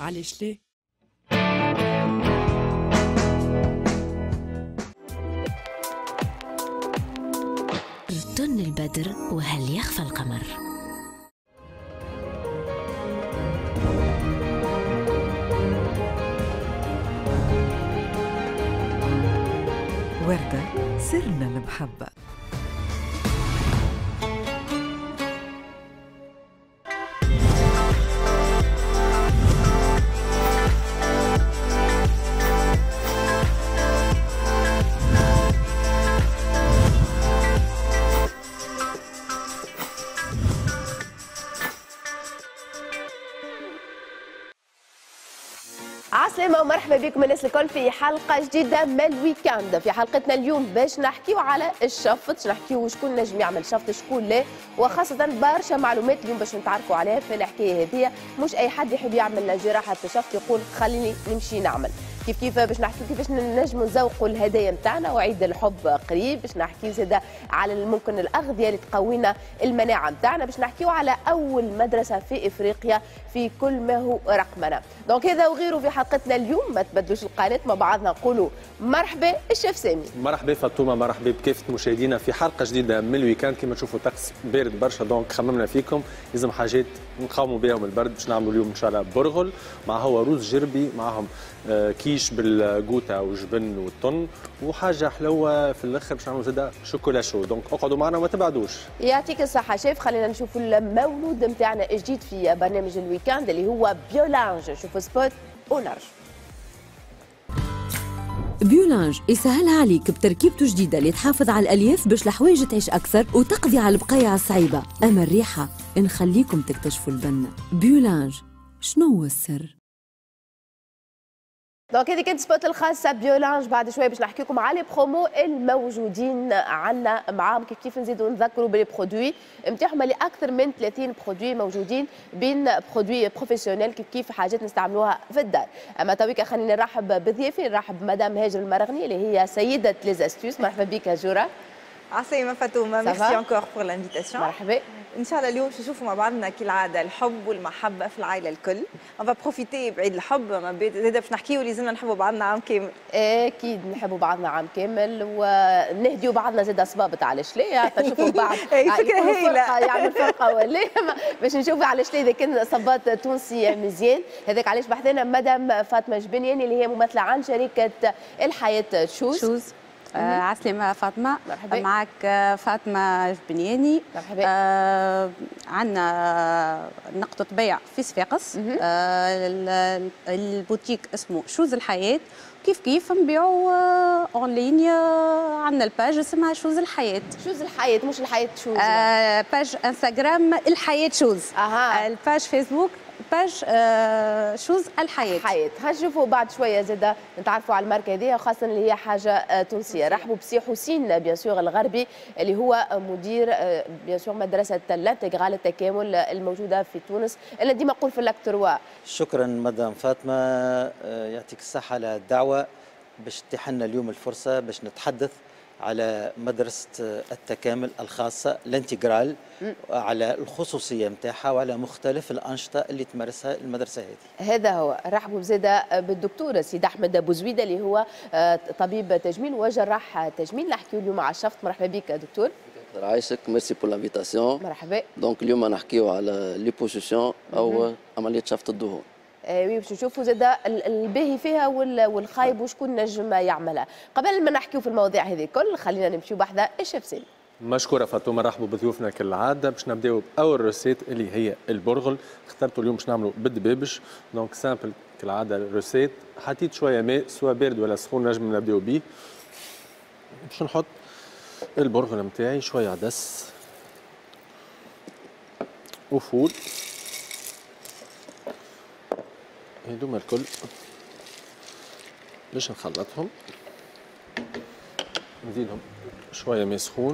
علاش ليه؟ رطن البدر وهل يخفى القمر. وردة سرنا المحبة. عسلامة ومرحبا بكم الناس الكل في حلقة جديدة من الويكاند. في حلقتنا اليوم باش نحكيو على الشفط، نحكيو شكون نجم يعمل شفط شكون لا، وخاصة برشا معلومات اليوم باش نتعرفوا عليها في الحكاية هذه. مش أي حد يحب يعمل جراحة شفط يقول خليني نمشي نعمل. كيف باش نحكيو كيفاش نجموا نزوقوا الهدايا نتاعنا، وعيد الحب قريب. باش نحكيو زاده على ممكن الأغذية اللي تقوينا المناعة نتاعنا. باش نحكيو على أول مدرسة في إفريقيا في كل ما هو رقمنا. دونك هذا وغيره في حلقتنا اليوم. ما تبدلوش القناة مع بعضنا، نقولوا مرحبا الشيف سامي. مرحبا فاطمه، مرحبا بكافه مشاهدينا في حلقه جديده من الويكاند. كما تشوفوا طقس بارد برشا، دونك خممنا فيكم لازم حاجات نقاوموا بهم البرد. باش نعملوا اليوم ان شاء الله برغل، مع هو رز جربي، معهم كيش بالجوتا وجبن والطن، وحاجه حلوه في الاخر باش نعملوا زاده شوكولا شو. دونك اقعدوا معنا وما تبعدوش. يعطيك الصحة شيف. خلينا نشوفوا المولود نتاعنا جديد في برنامج الويكاند اللي هو بيولانج. شوفوا سبوت ونرجع. بيولانج يسهلها عليك بتركيبته جديدة اللي تحافظ على الألياف باش الحوايج تعيش أكثر وتقضي على البقايا الصعيبة. أما الريحة نخليكم تكتشفوا البنة. بيولانج، شنو هو السر؟ دونك هذه كانت سبوت الخاصة بيولانج. بعد شوية باش نحكي لكم على برومو الموجودين عندنا معاهم، كيف نزيدوا نذكروا باللي برودوي نتاعهم اللي أكثر من 30 برودوي موجودين، بين برودوي بروفيسيونيل كيف حاجات نستعملوها في الدار. أما تويكا خلينا نرحب بضيافي، نرحب بمدام هاجر المرغني اللي هي سيدة ليزاستوس. مرحبا بك جورا. عسلامة فاطمة، ميرسي انكور بور لانفيتاسيون. مرحبا. ان شاء الله اليوم باش نشوفوا مع بعضنا كالعاده الحب والمحبه في العائله الكل. اون فا بروفيتي بعيد الحب، ما زاد باش نحكيو لازمنا نحبوا بعضنا عام كامل. اكيد نحبوا بعضنا عام كامل، ونهديوا بعضنا زاد صبابط على شليه تشوفوا بعض. فكره هايله يعمل فرقه ولا باش نشوفوا على شليه اذا كان صباط تونسي مزيان. هذاك علاش بحثنا مدام فاطمه جبنياني اللي هي ممثله عن شركه الحياه شوز. عسلامة فاطمة. مرحبا. معك فاطمة جبنياني. مرحبا. عندنا نقطة بيع في صفاقس. البوتيك اسمه شوز الحياة. كيف نبيعوا اون لين. عندنا الباج اسمها شوز الحياة. شوز الحياة مش الحياة شوز. باج انستغرام الحياة شوز. الباج فيسبوك باج شوز الحياة. هنشوفوا بعد شوية زادة نتعرفوا على الماركة هذه، خاصة اللي هي حاجة تونسية. رحبوا بسي حسين بيان سور الغربي اللي هو مدير بيان سور مدرسة الانتجرال التكامل الموجودة في تونس اللي ديما نقول في اللاكتروا. شكرا مدام فاطمة، يعطيك الصحة على الدعوة باش تتيح لنا اليوم الفرصة باش نتحدث على مدرسة التكامل الخاصة الانتجرال، على الخصوصية نتاعها وعلى مختلف الأنشطة اللي تمارسها المدرسة هذه. هذا هو. رحبوا بزاده بالدكتور سيد أحمد بوزويدة اللي هو طبيب تجميل وجراح تجميل. نحكيو اليوم على الشفط. مرحبا بك دكتور. عايشك، ميرسي بور لانفيتاسيون. مرحبا. دونك اليوم نحكيو على ليبوسيسيون أو عملية شفط الدهون. وي باش نشوفوا زاد الباهي فيها والخايب وشكون نجم يعملها. قبل ما نحكيو في المواضيع هذه الكل خلينا نمشيو بحذا الشيف سامي. مشكوره فاطمه، مرحبا بضيوفنا كالعاده. باش نبداو باول روسيت اللي هي البرغل. اخترتوا اليوم باش نعملوا بالدبابش، دونك سامبل كالعاده الروسيت. حطيت شويه ماء سواء بارد ولا سخون نجم نبداو به. باش نحط البرغل نتاعي، شويه عدس وفول، هذوما الكل باش نخلطهم. نزيدهم شويه ماء سخون،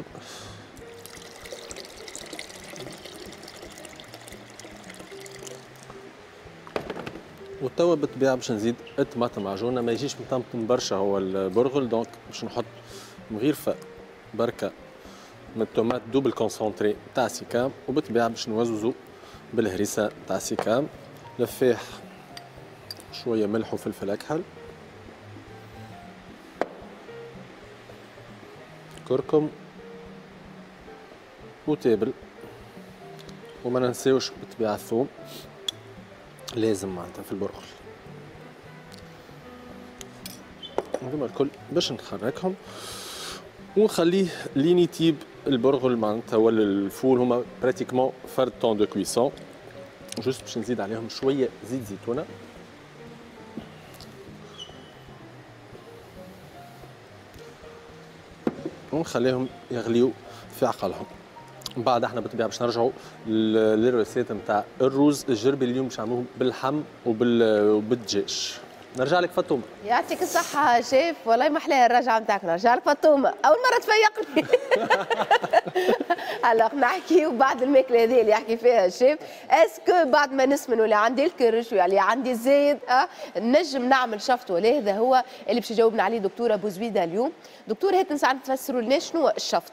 وتوا بالطبيعه باش نزيد الطماطم معجونه. ما يجيش مطمطم برشا هو البرغل، دونك باش نحط مغيرفه بركه من الطوماط دوبل كونسونتري تاع سيكام، وبالطبيعه باش نوزوزو بالهريسه تاع سيكام. لفاح شويه ملح وفلفل اكحل، كركم وتابل، وما ننساوش بالطبيعه الثوم لازم معناتها في البرغل. هذوما الكل باش نخرجهم ونخليه لين يطيب البرغل معناتها ولا الفول. هما براتيكمون فرد طون دو كويسون. جوست باش نزيد عليهم شويه زيت زيتونه ونخليهم يغليوا في عقلهم. من بعد احنا بالطبيعه باش نرجعوا للريسيت نتاع الرز الجربي اللي اليوم باش نعملوه باللحم وبالدجاج. نرجع لك فاطمه. يعطيك الصحة شيف، والله ما أحلاها الرجعة نتاعك. نرجع لك فاطمة، أول مرة تفيقني. هلا نحكيو بعد الماكلة هذه اللي يحكي فيها الشيف، اسكو بعد ما نسمن ولا عندي الكرش ولا عندي الزيت نجم نعمل شفط؟ ولا هذا هو اللي باش يجاوبنا عليه دكتورة بوزبيدة اليوم. دكتور هات نساعد تفسروا لنا شنو هو الشفط.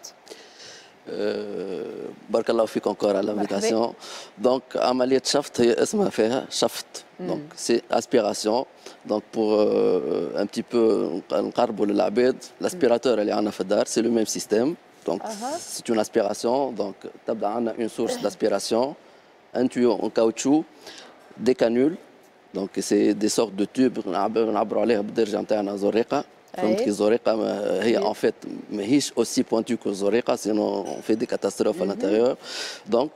بارك الله فيك encore على l'invitation. دونك عملية شفط هي اسمها فيها شفط. دونك سي اسبيراسيون. دونك بور ان بتي بو نقربوا للعباد الاسبيراتور اللي عندنا في الدار سي لو ميم سيستيم. دونك سي اون اسبيراسيون. دونك تبدا عندنا اون سورس داسبيراسيون، ان tuyau en caoutchouc، دي كانول. دونك سي دي سورت دو توب نعبروا عليها بالدرجه نتاعنا زريقه. فهمت كي الزريقه هي ان فيت ماهيش اوسي بوانتو كو الزريقه، سينو اون في دي كاتاستروف على الانتيريور. دونك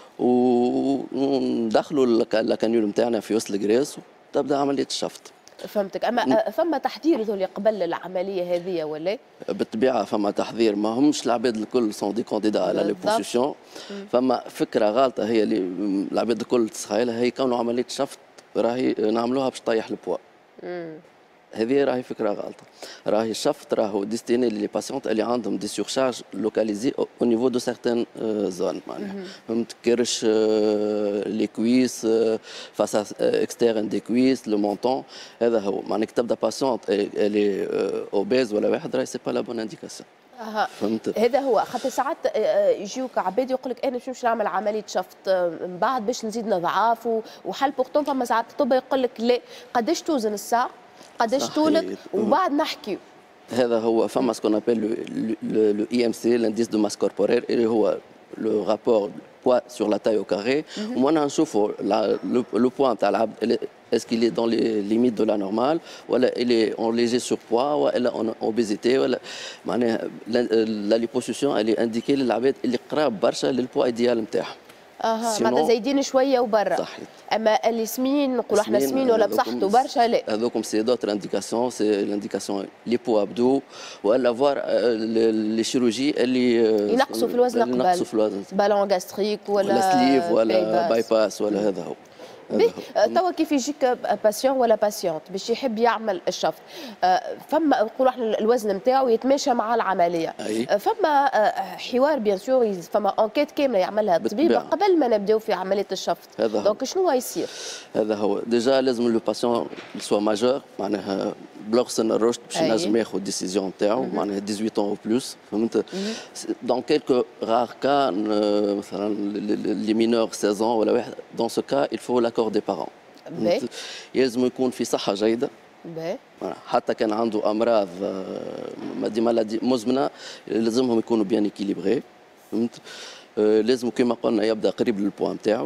وندخلوا الكانيول نتاعنا في وسط الكريس وتبدا عمليه الشفط. فهمتك. اما فما تحضير ذولي قبل العمليه هذه ولا؟ بالطبيعه فما تحضير، ما همش العباد الكل سون دي كونديدا على لي بوزيسيون. فما فكره غالطه هي اللي العباد الكل تتخيلها، هي كونه عمليه شفط راهي نعملوها باش طيح البوا. هذه راهي فكره غلطه. راهي الشفط راهو ديستيني لي باسيونت اللي عندهم دي سورشارج لوكاليزي او نيفو دو سيغتان زون. معناها فهمت كرش لي كويس فاس اكستيرن دي كويس لو مونطون. هذا هو معناها تبدا باسيونت اللي اوبيز ولا واحد راهي سي با لا بون انديكاسيون. فهمت. هذا هو خاطر ساعات يجيوك عباد يقول لك انا باش نعمل عمليه شفط من بعد باش نزيد نضعاف وحل بورتون. فما ساعات الطب يقول لك لا، قداش توزن الساعه، قداش طولك، وبعد نحكي. هذا هو فما سكون ابل لو اي ام سي لانديس دو ماس كوربوريل اللي هو لو رابور poids sur la taille au carré. ومنا نشوفوا لو بوا نتاع العبد est-ce qu'il est dans les limites de la normale ولا il est en léger surpoids ولا en obésité ولا معناها la liposuction elle est indiquée للعباد اللي قراب برشا للبوا ايديال نتاعهم. معناتها زايدين شويه وبرا. صحيح. اما اللي سمين نقولوا احنا سمين ولا بصحته برشا لا. هذوكم سي دوتر انديكاسيون، سي لانديكاسيون ليبو ابدو ولا فوار لي شيروجي اللي ينقصوا في الوزن قبل. ينقصوا في الوزن. بالون غاستريك ولا سليف ولا باي باس ولا هذا هو. توا كيف يجيك باسيون ولا باسيونت باش يحب يعمل الشفط، فما نقولوا احنا الوزن نتاعو يتماشى مع العمليه. فما حوار بيان سور، فما انكيت كامله يعملها الطبيب قبل ما نبداو في عمليه الشفط. دونك شنو يصير؟ هذا هو ديجا لازم لو باسيون سوا ماجور، معناها بلوغ سن الرشد باش ينجم ياخذ ديسيزيون نتاعو، معناها 18 ans او بلوس. فهمت؟ دون كيلكو رار كا مثلا لي مينور 16 ans ولا واحد، دون سو كا il faut l'accord des parents. يلزم يكون في صحه جيده. حتى كان عنده امراض دي مالادي مزمنه لازمهم يكونوا بيان اكيليبري. فهمت؟ لازم كما قلنا يبدا قريب للبوا نتاعو.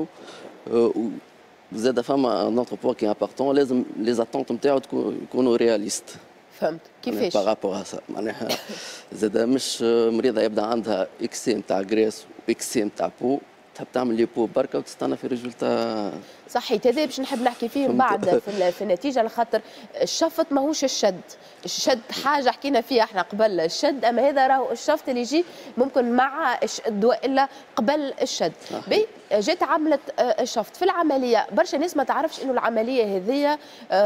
زاد فما نوتر بوان كي امبورتون، لازم لي زاتونت نتاعو يكونوا رياليست. فهمت كيفاش؟ بارابور سا معناها زاد مش مريضه يبدا عندها اكسي نتاع غريس واكسي نتاع بو، تحب تعمل لي بو بركه وتستنى في ريزولتا صحيت. هذا باش نحب نحكي فيه من بعد في النتيجه، على خاطر الشفط ماهوش الشد. الشد حاجه حكينا فيها احنا قبل الشد، اما هذا راهو الشفط اللي يجي ممكن مع الشد والا قبل الشد. جات عملت الشفط في العمليه، برشا ناس ما تعرفش انه العمليه هذه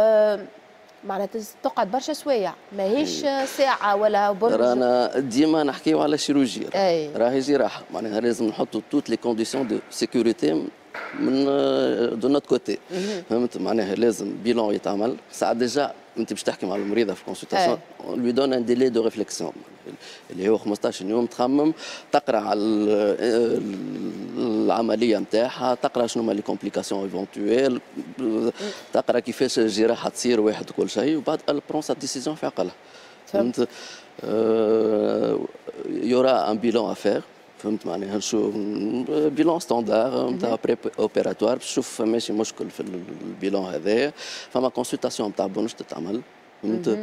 معناتها تقعد برشا سوايع، ماهيش ساعه ولا برج. رانا ديما نحكيو على الشيروجيا، راهي جراحه، معناها لازم نحطوا توت لي كونديسيون دو سيكوريتي من دو نوت كوتي. فهمت؟ معناها لازم بيلون يتعمل. ساعات ديجا انت باش تحكي مع المريضه في الكونسلتاسيون لوي دون ان ديلي دو ريفليكسيون اللي هو 15 يوم تخمم، تقرا على العمليه نتاعها، تقرا شنو هما لي كومبليكاسيون ايفونتويل، تقرا كيفاش الجراحه تصير واحد وكل شيء، وبعد elle prend sa décision في عقلها. فهمت؟ يورا ان بيلون افير، فهمت معناها نشوف بيلون ستاندار نتاع بري اوبيراتوار باش تشوف ماشي مشكل في البيلون هذايا، فما كونسلتاسيون نتاع بونش تتعمل، فهمت؟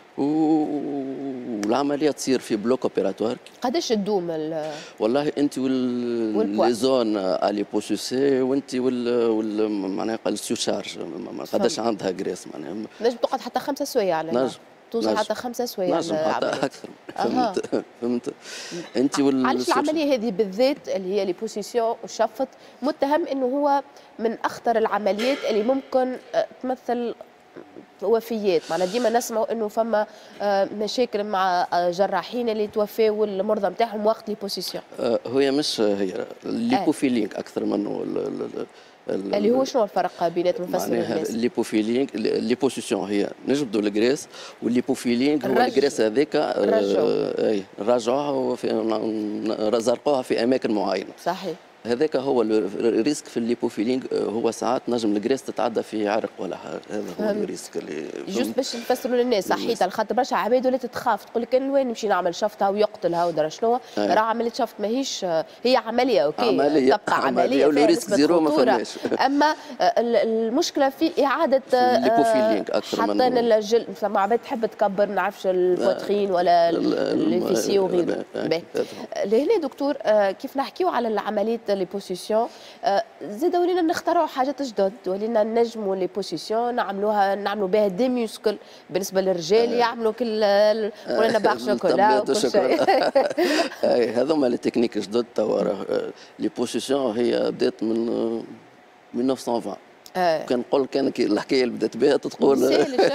والعمليه تصير في بلوك اوبيراتوار. قداش تدوم والله انت لي زون الي بوسوسي وانت معناها السوشارج قداش عندها جريس معناها نجم تقعد حتى 5 سوايع على توصل حتى 5 سوايع نجم حتى اكثر. فهمت انت علاش العمليه هذه بالذات اللي هي لي بوزيسيون والشفط متهم انه هو من اخطر العمليات اللي ممكن تمثل وفيات؟ معنا ديما نسمعوا انه فما مشاكل مع جراحين اللي توفاوا المرضى نتاعهم وقت لي بوزيسيون. هي مش هي الليبوفيلينغ اكثر منه اللي هو شنو الفرق بيناتهم؟ نفسروا للناس. الليبوفيلينغ الليبوسيسيون هي نجبدوا الجريس، والليبوفيلينغ هو الجريس هذاك نرجعوها زرقوها في اماكن معينه. صحيح. هذاك هو الريسك في الليبوفيلينغ، هو ساعات نجم الجريس تتعدى في عرق ولا هذا هو الريسك اللي جوست باش نفسروا للناس. صحيح، على خاطر برشا عباد ولات تخاف تقول لك انا وين نمشي نعمل شفتها ويقتلها ودرا شنو، راه عمليه شفط ماهيش هي عمليه اوكي، تبقى عمليه والريسك زيرو ما فماش. اما المشكله في اعاده الليبوفيلينغ اكثر من حاطين الجلد. فما عباد تحب تكبر ما نعرفش البوترين ولا الفيسي وغيره. لهنا دكتور كيف نحكيو على العمليه لي بوزيسيون، زاد ولينا نخترعوا حاجات جدد، ولينا نجموا لي بوزيسيون نعملوا بها دي ميوسكل. بالنسبه للرجال يعملوا كل ولينا باغ شوكولا وكل شيء. هذوما لي تكنيك جدد توا. لي بوزيسيون هي بدات من 1920. كان نقول كان الحكايه اللي بدات بها تقول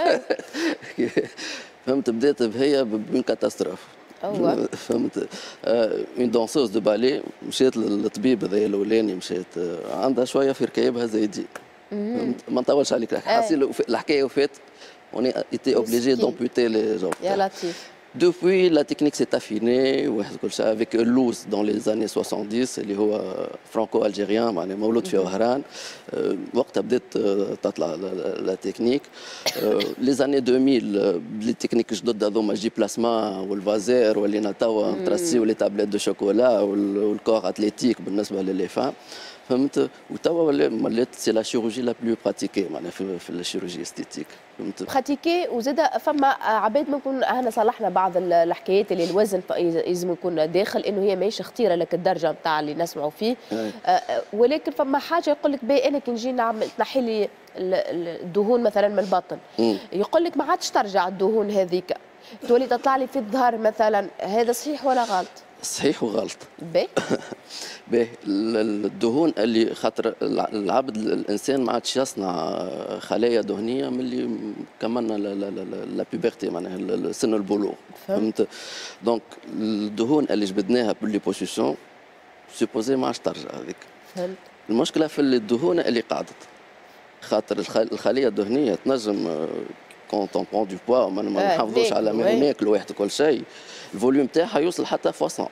فهمت، بدات بهي بين كاتاستروف. فهمت. اون دانسوز دو بالي مشيت للطبيب هذايا الاولاني، مشيت عندها شويه في ركايبها زايدين. فهمت، ما نطولش عليك حاسين الحكايه وفات اون ايتي اوبليجي دومبوتي لي جامب. يا لطيف. Depuis, la technique s'est affinée avec Louz dans les années 70 اللي هو فرانكو-الجيريان معناها مولود في وهران. وقتها بدات تطلع لا تكنيك. لي زاني 2000 لي تكنيك جدد هذوما جي بلاسما والفازير ولينا توا نترسيو لي تابليت دو شوكولا والكور اتليتيك بالنسبه للي فام. فهمت. وتوا ولات سي لا شيروجي لا بلو براتيكي معناها في الشيروجي استيتيك. فهمت. براتيكي وزاد فما عباد ممكن احنا صلحنا بعض الحكايات اللي الوزن لازم يكون داخل، انه هي ماهيش خطيره لك الدرجه نتاع اللي نسمعوا فيه. ولكن فما حاجه يقول لك باهي انا كي نجي نعمل تنحي لي الدهون مثلا من البطن، يقول لك ما عادش ترجع الدهون هذيك، تولي تطلع لي في الظهر مثلا. هذا صحيح ولا غلط؟ صحيح وغلط. باهي باهي الدهون اللي خاطر العبد الانسان ما عادش يصنع خلايا دهنيه من اللي كملنا لا بيبرتي معناها سن البلوغ. فهمت. دونك الدهون اللي جبدناها باللي بوزيسيون سوبوزي ما عادش ترجع هذيك. فهمت. المشكله في الدهون اللي قعدت، خاطر الخليه الدهنيه تنجم كونت اون برون دو بوا ما نحافظوش على ما ناكلوا واحد كل شيء، الفوليوم تاعها يوصل حتى فاصون.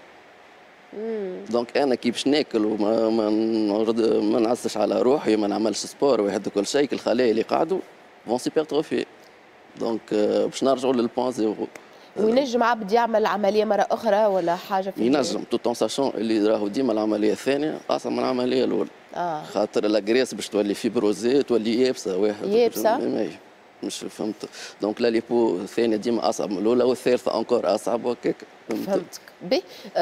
دونك انا كي باش ناكل وما ما نعسش على روحي، ما نعملش سبور واحد كل شيء، الخلايا اللي قعدوا فون سيبرتروفي. دونك باش نرجعوا للبوان زيرو. وينجم عبد يعمل عمليه مره اخرى ولا حاجه في ينجم توت اون ساشون اللي راهو ديما العمليه الثانيه اصلا من العمليه الاولى. خاطر لاغريس باش تولي فيبروزي تولي يابسه واحد يابسه. مش فهمت. دونك لا ليبو الثانيه ديما اصعب من الاولى والثالثه انكور اصعب وهكاك. فهمتك. بي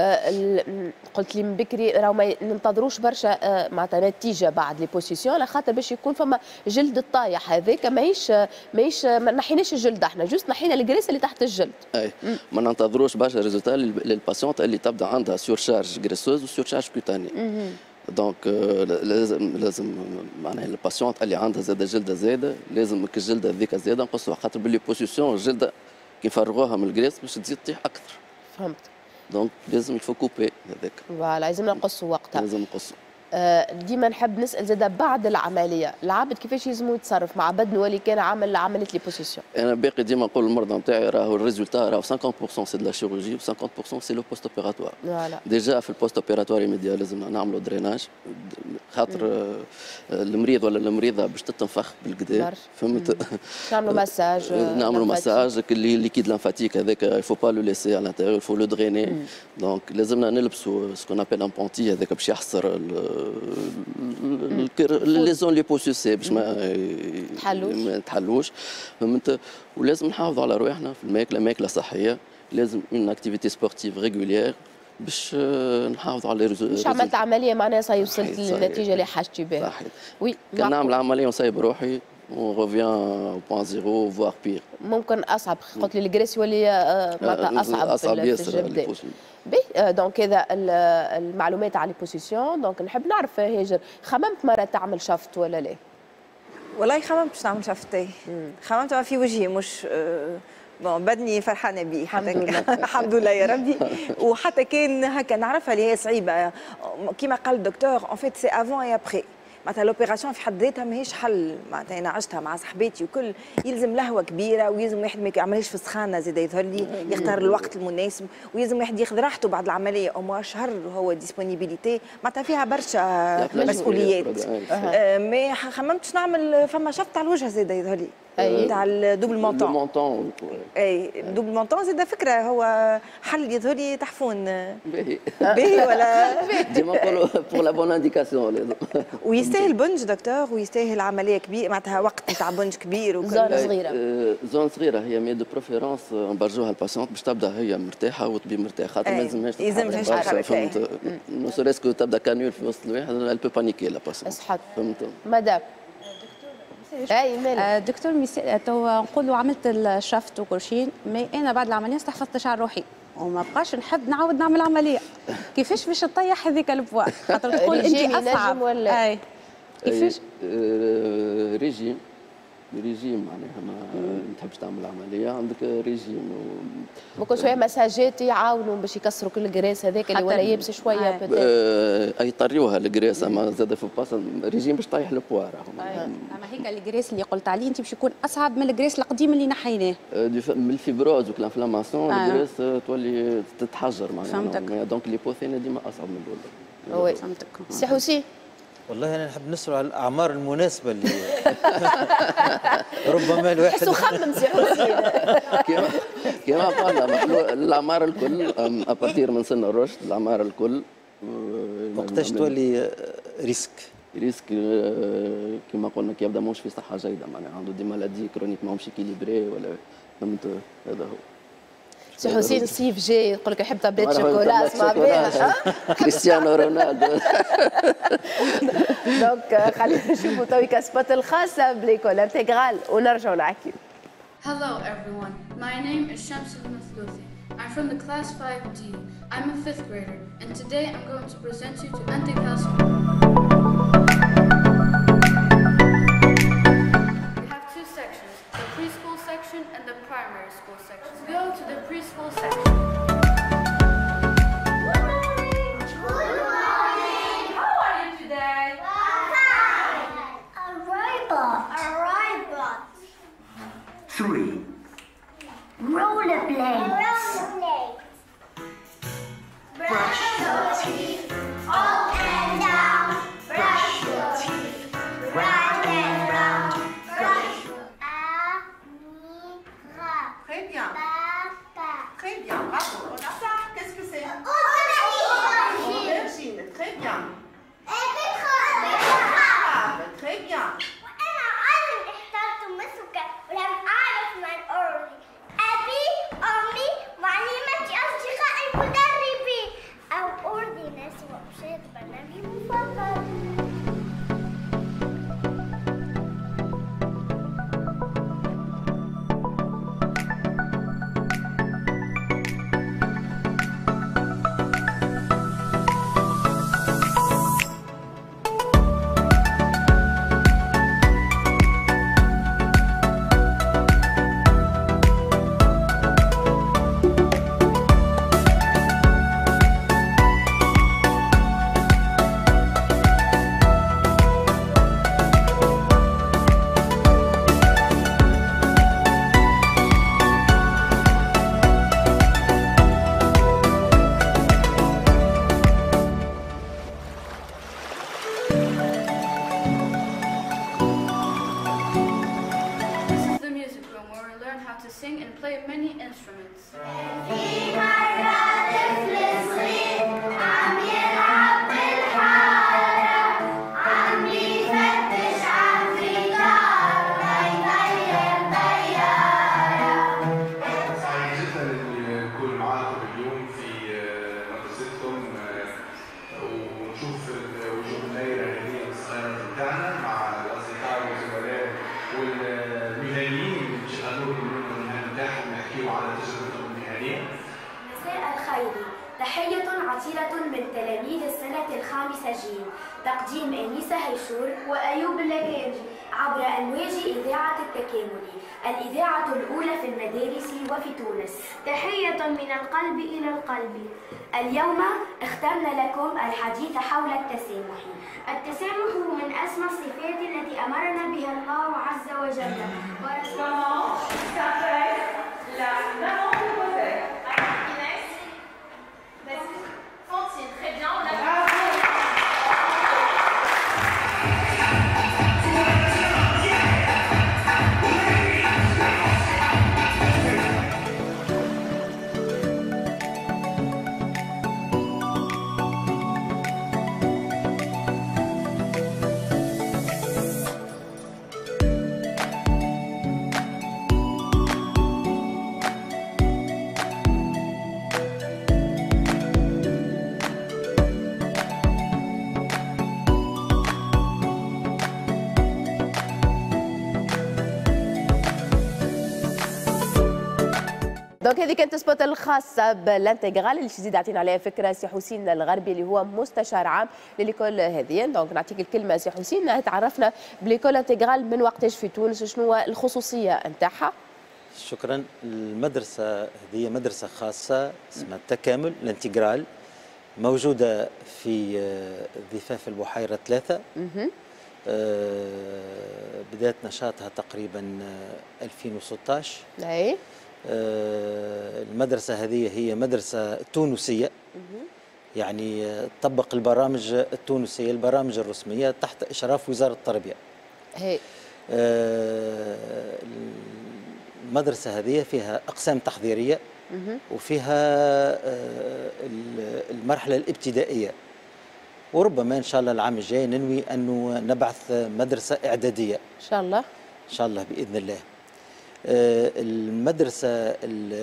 قلت لي من بكري راهو ما ننتظروش برشا معناتها نتيجه بعد لي بوزيسيون، على خاطر باش يكون فما جلد الطايح هذاك ماهيش ما نحيناش الجلد، احنا جوست نحينا الجريس اللي تحت الجلد. اي ما ننتظروش برشا ريزولتا للباسيونت اللي تبدا عندها سورشارج جريسوز وسورشارج كوتاني. دونك لازم معناها الباسيونت اللي عندها زاده جلده زاده لازم الجلده هذيك زاده نقصوها، خاطر باللي بوزيسيون الجلده كي نفرغوها من الجريس باش تزيد تطيح اكثر. فهمت. دونك لازم الفو كوبي هذاك. فوالا لازم نقصوا وقتها. لازم نقصوا. ديما نحب نسال زاده بعد العمليه العبد كيفاش يلزم يتصرف مع بدنه واللي كان عامل عمليه لي بوزيسيون. انا باقي ديما نقول للمرضى نتاعي راهو الريزولتا راهو 50% سي دو لا شيروجي و 50% سي لو بوست اوبيراتوار. ديجا في البوست اوبيراتوار ايميديا لازم نعملوا دريناج خاطر المريض ولا المريضه باش تتنفخ بالكدا فهمت. نعملوا مساج نعملوا مساج الليكيد لامفاتيك هذاك الفو با لو ليسي على الانتيريور الفو لو دريني. دونك لازمنا نلبسوا سكون ابل ان بونتي هذاك باش يحصر لي زون لي بوسوسي باش ما تحلوش فهمت. ولازم نحافظوا على رواحنا في الماكله صحيه. لازم اون اكتيفيتي سبورتيف ريغوليير باش نحافظوا على مش عملت عمليه معناها وصلت للنتيجه اللي حاجتي بها. صحيح. وي كان نعمل عمليه ونصايب روحي وريفيان بوان زيرو فوار بير. ممكن اصعب قلت لي الجريس يولي معناتها اصعب في الجبدة. بي دونك هذا المعلومات على البوزيسيون. دونك نحب نعرف هاجر خممت مره تعمل شفط ولا لا؟ والله خممت باش نعمل شفتي. خممت في وجهي مش بون بدني فرحانه بيه حتى الحمد لله يا ربي. وحتى كان هكا نعرفها اللي هي صعيبه كيما قال الدكتور اون فيت سي افون اي ابخي. معناتها لوبيراسيون في حد ذاتها ماهيش حل. معناتها انا عشتها مع صحباتي وكل يلزم لهوه كبيره ويلزم واحد ما يعملهاش في السخانه زاد يظهر لي يختار الوقت المناسب ويلزم واحد ياخذ راحته بعد العمليه او موا شهر هو ديسبونيبيليتي. معناتها فيها برشا مسؤوليات. ما خممتش نعمل فما شفط على الوجه زاد يظهر لي تاع الدوبل مونطون. اي الدوبل مونطون زاد فكره هو حل يظهر لي تحفون باهي ولا ديما نقولوا بور لا بون انديكاسيون. ويستاهل بنج دكتور ويستاهل عمليه كبيره معناتها وقت نتاع بنج كبير وكل زون صغيره. زون صغيره هي مي دو بريفيرونس نبرجوها الباسيونت باش تبدا هي مرتاحه وتبي مرتاح خاطر ما لازمهاش تتحرك. فهمت نو سوريسكو تبدا كانيول في وسط الواحد البو بانيكي لا باسيونت. فهمت مدام اي مالك دكتور تو نقولوا عملت الشفط وكل شيء مي انا بعد العمليه استحفظت شعر روحي وما بقاش نحب نعاود نعمل عمليه. كيفاش باش تطيح هذيك البوا خاطر تقول انت اصعب ولا اي كيفاش ريجيم معناها ما تحبش تعمل عمليه عندك ريجيم ممكن شويه مساجات يعاونوا باش يكسروا كل الجراس هذاك اللي ولا يبس شويه يطريوها الجراس اما زاد في باس ريجيم باش طيح البوا اما هيك الجراس اللي قلت عليه انت باش يكون اصعب من الجراس القديم اللي نحيناه من الفيبروز والانفلاماسيون الجراس تولي تتحجر معناها دونك ليبوثينا ديما اصعب من الاولى. وي فهمتك. سي حسين والله انا نحب نسأل على الاعمار المناسبه اللي ربما الواحد حسوا خمم سي حسين كما قلنا الاعمار الكل ابارتير من سن الرشد الاعمار الكل وقتاش تولي ريسك كما قلنا كي يبدا ماهوش في صحه جيده معناها عنده دي مالادي كرونيك ماهمش اكيليبري ولا فهمت هذا هو. سي حسين الصيف جاي يقول لك يحب تابلت شوكولا اسمع بها كريستيانو رونالدو. دونك خلينا نشوفوا تويكا سبوت الخاصه بليكول انتغرال ونرجعوا نحكي. Hello everyone, my name is Shamsul Mathlouthi. I'm from the class 5D. I'm a 5th grader and today I'm going to present you to Integral School. We have two sections, the preschool section and the primary school section. Let's go to the preschool section. Good morning! How are you today? Fine! A robot. 3. Rollerblades. Brush your teeth. Up and down. Brush your teeth. Round and round. Brush. Amira. Très bien. Papa. Très bien. Bravo. On a ça. Qu'est-ce que c'est? Aubergine. Très bien. betterave. Très bien. وأنا عالم احترت مسكة ولم أعرف من أرضي. أبي، أمي، معلمتي، أصدقائي، مدربي. أو أرضي ناس عطيلة من تلاميذ السنة الخامسة ج. تقديم أنيسة هيشور وأيوب اللكانجي عبر أمواج إذاعة التكامل، الإذاعة الأولى في المدارس وفي تونس. تحية من القلب إلى القلب. اليوم اخترنا لكم الحديث حول التسامح. التسامح من أسمى الصفات التي أمرنا بها الله عز وجل ورسوله. دونك هذه كانت سبوت الخاصة بالانتجرال اللي تزيد عطينا عليها فكرة سي حسين الغربي اللي هو مستشار عام لليكول هذه. دونك نعطيك الكلمة سي حسين، تعرفنا بليكول انتجرال من وقتاش في تونس، شنو الخصوصية نتاعها؟ شكرا. المدرسة هذه مدرسة خاصة اسمها التكامل الانتجرال، موجودة في ضفاف البحيرة 3. بدأت نشاطها تقريبا 2016. اي المدرسة هذه هي مدرسة تونسية، يعني تطبق البرامج التونسية، البرامج الرسمية تحت إشراف وزارة التربية. هي المدرسة هذه فيها أقسام تحضيرية وفيها المرحلة الابتدائية، وربما إن شاء الله العام الجاي ننوي أنه نبعث مدرسة إعدادية إن شاء الله، إن شاء الله بإذن الله. المدرسة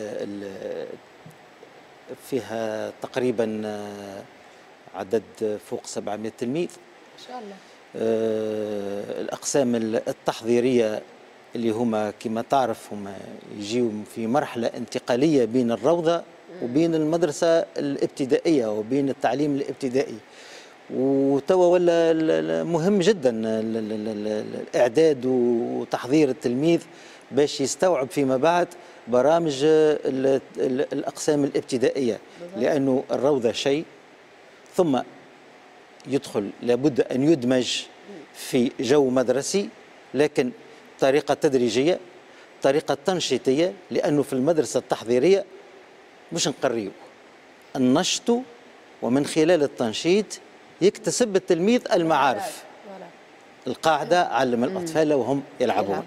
فيها تقريبا عدد فوق 700 تلميذ إن شاء الله. الأقسام التحضيرية اللي هما كما تعرف هما يجيوا في مرحلة انتقالية بين الروضة وبين المدرسة الابتدائية وبين التعليم الابتدائي، وتوا ولا مهم جدا الإعداد وتحضير التلميذ باش يستوعب فيما بعد برامج الأقسام الابتدائية، لأنه الروضة شيء ثم يدخل لابد أن يدمج في جو مدرسي، لكن طريقة تدريجية، طريقة تنشيطية، لأنه في المدرسة التحضيرية مش نقريو النشط، ومن خلال التنشيط يكتسب التلميذ المعارف. القاعدة علم الأطفال وهم يلعبون.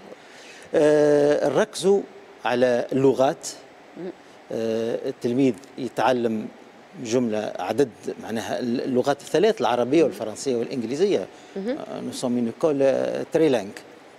ركزوا على اللغات، التلميذ يتعلم جملة عدد معناها اللغات الثلاث، العربية والفرنسية والإنجليزية، نسمي نقول تريلانج،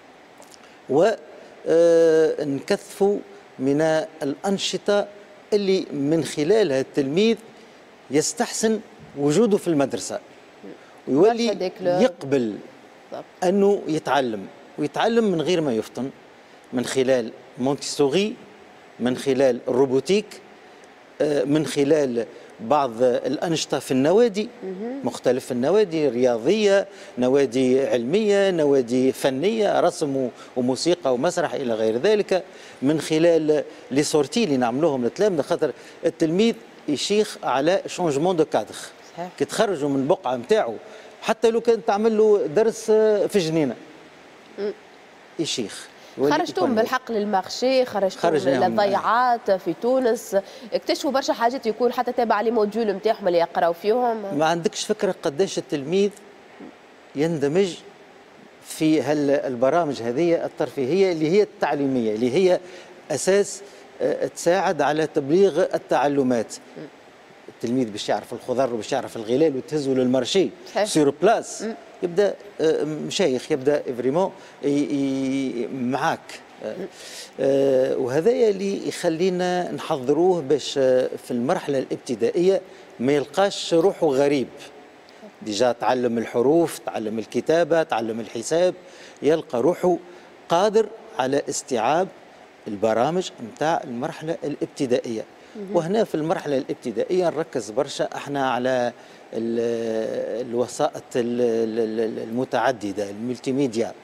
ونكثفوا من الأنشطة اللي من خلالها التلميذ يستحسن وجوده في المدرسة ويولي يقبل أنه يتعلم، ويتعلم من غير ما يفطن، من خلال مونتيسوري، من خلال الروبوتيك، من خلال بعض الأنشطة في النوادي، مختلف النوادي، رياضية، نوادي علمية، نوادي فنية، رسم وموسيقى ومسرح إلى غير ذلك، من خلال لي سورتي اللي نعملوهم للتلامذة، خاطر التلميذ يشيخ على شونجمون دو كادر. كي تخرجوا من البقعة نتاعو حتى لو كان تعمل له درس في جنينة يشيخ. خرجتم بالحق للمارشي، خرجتم للضيعات في تونس، اكتشفوا برشا حاجات يكون حتى تابع لي موديول نتاعهم اللي يقراوا فيهم. ما عندكش فكرة قداش التلميذ يندمج في البرامج هذه الترفيهية اللي هي التعليمية، اللي هي أساس تساعد على تبليغ التعلمات. التلميذ باش يعرف الخضر وباش يعرف الغلال وتهزه للمارشي سير بلاس، يبدا مشايخ، يبدا فريمون معاك. وهذا اللي يخلينا نحضروه باش في المرحله الابتدائيه ما يلقاش روحه غريب. ديجا تعلم الحروف، تعلم الكتابه، تعلم الحساب، يلقى روحه قادر على استيعاب البرامج نتاع المرحله الابتدائيه. وهنا في المرحله الابتدائيه نركز برشا احنا على الوسائط المتعدده الملتي ميديا.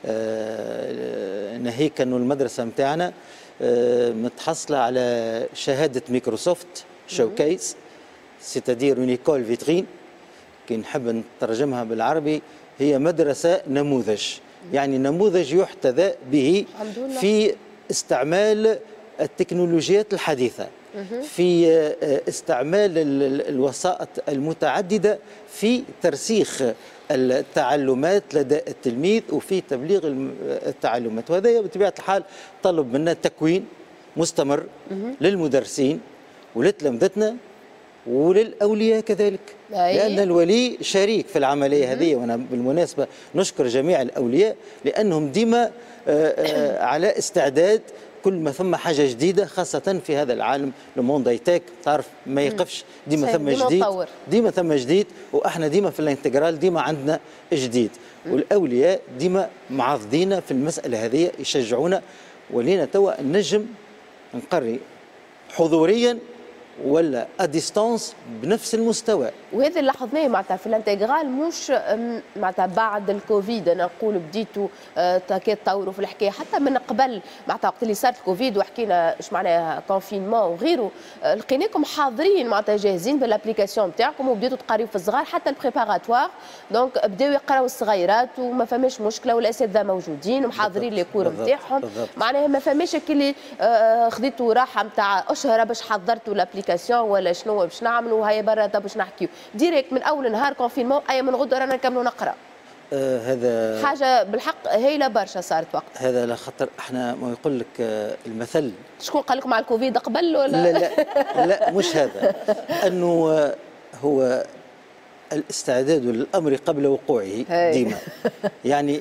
ناهيك انه المدرسه نتاعنا متحصله على شهاده مايكروسوفت شوكيس، سيتادير اون ايكول فيترين، كي نحب نترجمها بالعربي هي مدرسه نموذج، يعني نموذج يحتذى به في استعمال التكنولوجيات الحديثه، في استعمال الوسائط المتعدده في ترسيخ التعلمات لدى التلميذ وفي تبليغ التعلمات. وهذا بطبيعه الحال طلب منا تكوين مستمر للمدرسين ولتلامذتنا وللأولياء كذلك، لأن الولي شريك في العملية هذه. وأنا بالمناسبة نشكر جميع الأولياء لأنهم ديما على استعداد كل ما ثم حاجة جديدة، خاصة في هذا العالم الموند ايتاك، تعرف ما يقفش، ديما ثم جديد، ديما ثم جديد، وإحنا ديما في الانتجرال ديما عندنا جديد. والأولياء ديما معضدين في المسألة هذه، يشجعونا، ولينا توا نجم نقري حضوريا ولا اديستانس بنفس المستوى. وهذا اللي لاحظناه معناتها في الانتجرال، مش معناتها بعد الكوفيد انا نقول بديتوا تاكيد تطوروا في الحكايه، حتى من قبل معناتها وقت اللي صارت الكوفيد وحكينا ايش معناها كونفينمون وغيره، لقيناكم حاضرين معناتها جاهزين بالابليكاسيون نتاعكم وبديتوا تقريوا في الصغار حتى البريباراتوار، دونك بداوا يقراوا الصغيرات وما فماش مشكله، والاساتذه موجودين ومحاضرين لي كور نتاعهم، معناها ما فماش كي خذيتوا راحه نتاع اشهر باش حضرتوا الابليكاسيون ولا شنو باش نعملوا، هيا برا باش نحكيو ديريكت من اول نهار كونفينمون، اي من غد رانا نكملوا نقرا. هذا حاجه بالحق هايله برشا صارت وقت هذا، على خاطر احنا ما يقول لك المثل. شكون قال لكم على الكوفيد قبل ولا؟ لا لا لا مش هذا، انه هو الاستعداد للامر قبل وقوعه ديما. يعني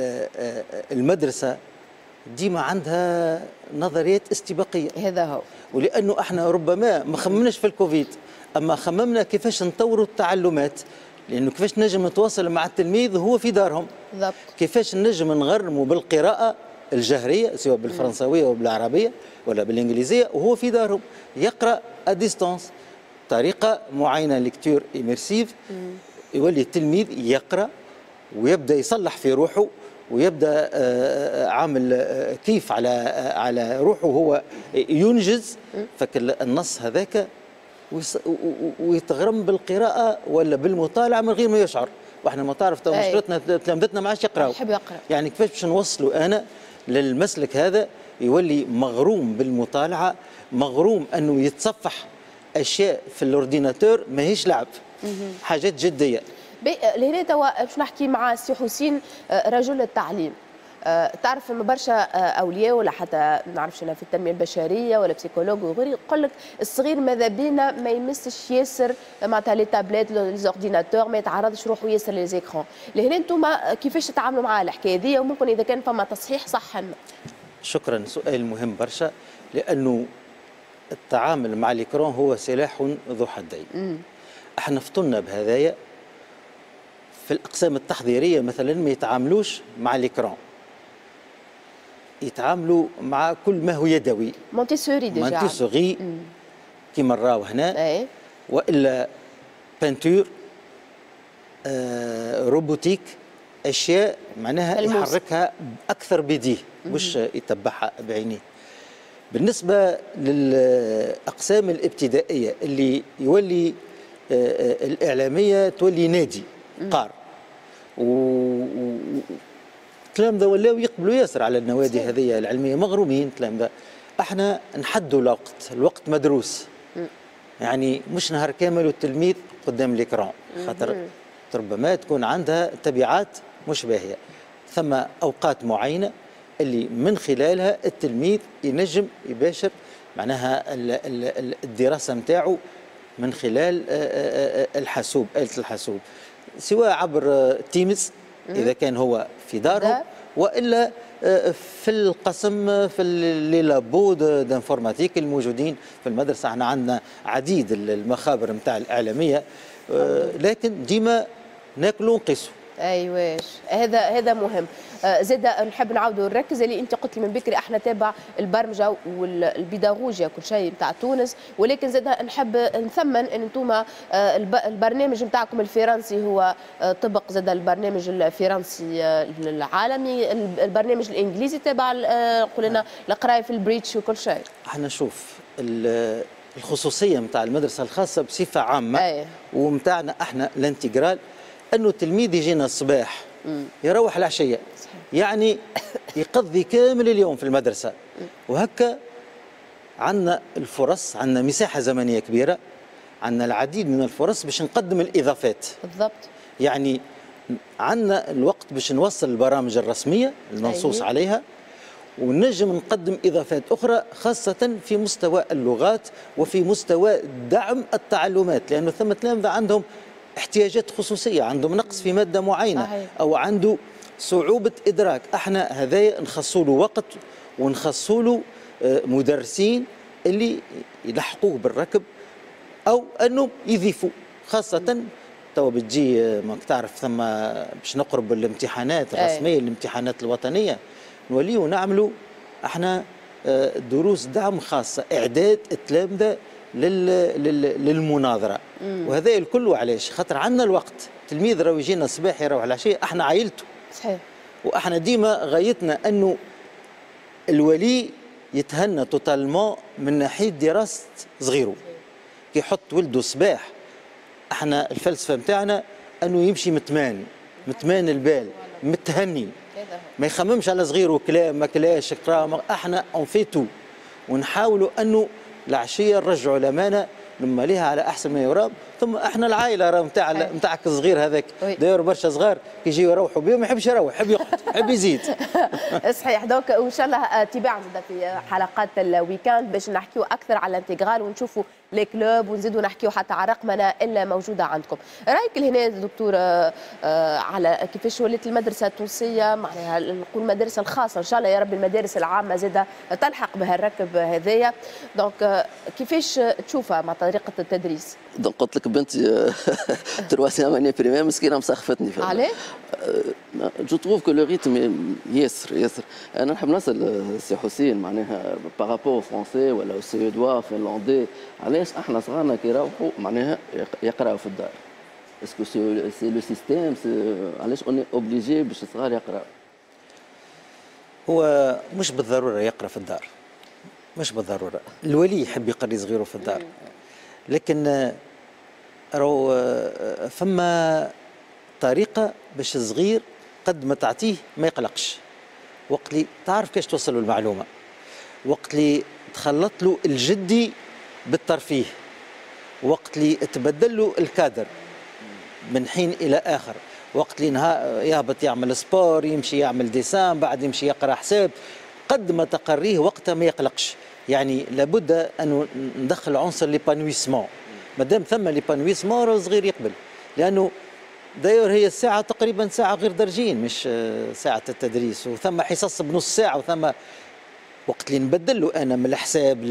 المدرسه ديما عندها نظريات استباقيه، هذا هو. ولانه احنا ربما ما خممناش في الكوفيد، اما خممنا كيفاش نطوروا التعلمات، لانه كيفاش نجم نتواصل مع التلميذ وهو في دارهم، بالضبط. كيفاش نجم نغرموا بالقراءه الجهريه سواء بالفرنسويه او بالعربيه ولا بالانجليزيه وهو في دارهم، يقرا اديستانس طريقه معينه ليكتور ايميرسيف، يولي التلميذ يقرا ويبدا يصلح في روحه ويبدا عامل كيف على روحه، هو ينجز فك النص هذاك ويتغرم بالقراءه ولا بالمطالعه من غير ما يشعر. واحنا ما تعرف مشكلتنا تلامذتنا ما عادش يقراوا، يعني كيفاش باش نوصلوا انا للمسلك هذا يولي مغروم بالمطالعه، مغروم انه يتصفح اشياء في الاورديناتور ماهيش لعب، حاجات جديه. لهنا توا باش نحكي مع السي حسين رجل التعليم. تعرف انه برشا اولياء ولا حتى ما نعرفش انا في التنميه البشريه ولا بسيكولوج وغيره يقول لك الصغير ماذا بينا ما يمسش ياسر معناتها لي تابليت لي زورديناتور، ما يتعرضش روحه ياسر ليزيكرون. لهنا انتم كيفاش تتعاملوا مع الحكايه هذه، وممكن اذا كان فما تصحيح صح لنا؟ شكرا، سؤال مهم برشا، لانه التعامل مع الإكران هو سلاح ذو حدين. احنا فطنا بهذايا في الأقسام التحضيرية مثلا ما يتعاملوش مع الإكران، يتعاملوا مع كل ما هو يدوي، مونتيسوري ديجا، مونتيسوري كيما نراو هنا، والا بانتور، روبوتيك، اشياء معناها يحركها اكثر بيديه مش يتبعها بعينيه. بالنسبه للاقسام الابتدائيه اللي يولي الاعلاميه تولي نادي قار الكلام ذا، ولاو يقبلوا ياسر على النوادي هذه العلميه، مغرومين الكلام ذا. احنا نحدوا الوقت مدروس، يعني مش نهار كامل والتلميذ قدام الإكران، خاطر ربما تكون عندها تبعات مش باهيه. ثم اوقات معينه اللي من خلالها التلميذ ينجم يباشر معناها الدراسه نتاعو من خلال الحاسوب، آلة الحاسوب، سواء عبر تيمز إذا كان هو في داره، وإلا في القسم في لي لابو دانفورماتيك الموجودين في المدرسة. احنا عندنا عديد المخابر نتاع الإعلامية، لكن ديما ناكلوا ونقيسوا. ايواش هذا مهم. زاد نحب نعاودوا نركز اللي انت قلت لي من بكري احنا تابع البرمجه والبيداغوجيا كل شيء نتاع تونس، ولكن زاد نحب نثمن ان انتم البرنامج نتاعكم الفرنسي هو طبق زاد البرنامج الفرنسي العالمي، البرنامج الانجليزي تابع قلنا القرايه في البريتش وكل شيء. احنا نشوف الخصوصيه نتاع المدرسه الخاصه بصفه عامه ومتاعنا احنا الانتجرال انه التلميذ يجينا الصباح يروح العشيه، يعني يقضي كامل اليوم في المدرسه، وهكا عندنا الفرص، عندنا مساحه زمنيه كبيره، عندنا العديد من الفرص باش نقدم الاضافات. بالضبط. يعني عندنا الوقت باش نوصل البرامج الرسميه المنصوص عليها، ونجم نقدم إضافات أخرى خاصة في مستوى اللغات وفي مستوى دعم التعلمات، لأنه ثم تلامذة عندهم احتياجات خصوصية، عندهم نقص في مادة معينة أو عنده صعوبة إدراك، احنا هذايا نخصوا له وقت ونخصوا له مدرسين اللي يلحقوه بالركب أو أنه يضيفوا، خاصة توا بتجي ماك تعرف ثم باش نقرب الامتحانات الرسمية الامتحانات الوطنية، نوليو نعملوا احنا دروس دعم خاصه اعداد التلامذه للمناظره، وهذا الكل علاش؟ خاطر عندنا الوقت، التلميذ راهو يجينا الصباح يروح العشيه، احنا عائلته. صحيح. واحنا ديما غايتنا انه الولي يتهنى توتالمون من ناحيه دراسه صغيره. كي يحط ولده صباح، احنا الفلسفه نتاعنا انه يمشي متمان البال، متهني، ما يخممش على صغيره كلام ما كلاش قرا، احنا اون في تو، ونحاولوا انه العشيه نرجعوا الامانه لما ليها على احسن ما يرام، ثم احنا العائله راه نتاعك الصغير هذاك، داير برشا صغار كي يجيو يروحوا بهم ما يحبش يروح، يحب يقعد، يحب يزيد. صحيح. دونك وان شاء الله تباع في حلقات الويكاند باش نحكيو اكثر على الانتجرال ونشوفوا لي كلوب ونزيدوا نحكيو حتى على رقمنه اللي موجوده عندكم. رايك لهنا دكتور على كيفاش ولات المدرسه التونسيه، معناها نقول المدارس الخاصه ان شاء الله يا رب المدارس العامه زاده تلحق بهالركب هذايا، دونك كيفاش تشوفها مع طريقه التدريس؟ دونك قلت لك بنتي ترواسيام اني بريمير مسكينه مسخفتني. علاه؟ جو تروف كو لو ريتم ياسر. انا نحب نسال سي حسين معناها بارابور فرونسي ولا سويدوا فنلندي، علاش احنا صغارنا كي يروحوا معناها يقراوا في الدار؟ اسكو سي لو سيستيم، علاش اوني اوبليجي باش الصغار يقراوا؟ هو مش بالضروره يقرا في الدار، مش بالضروره، الولي يحب يقري صغيره في الدار، لكن راهو فما طريقه باش الصغير قد ما تعطيه ما يقلقش، وقت اللي تعرف كيفاش توصل له المعلومه، وقت اللي تخلط له الجدي بالترفيه، وقت اللي تبدل له الكادر من حين الى اخر، وقت اللي يهبط يعمل سبور، يمشي يعمل ديسان، بعد يمشي يقرا حساب، قد ما تقريه وقتها ما يقلقش. يعني لابد ان ندخل عنصر ليبانويسمون، مادام ثم ليبانويسمون راه صغير يقبل، لانه داير هي الساعه تقريبا ساعه غير درجين، مش ساعه التدريس، وثم حصص بنص ساعه، وثم وقت اللي نبدل له انا من الحساب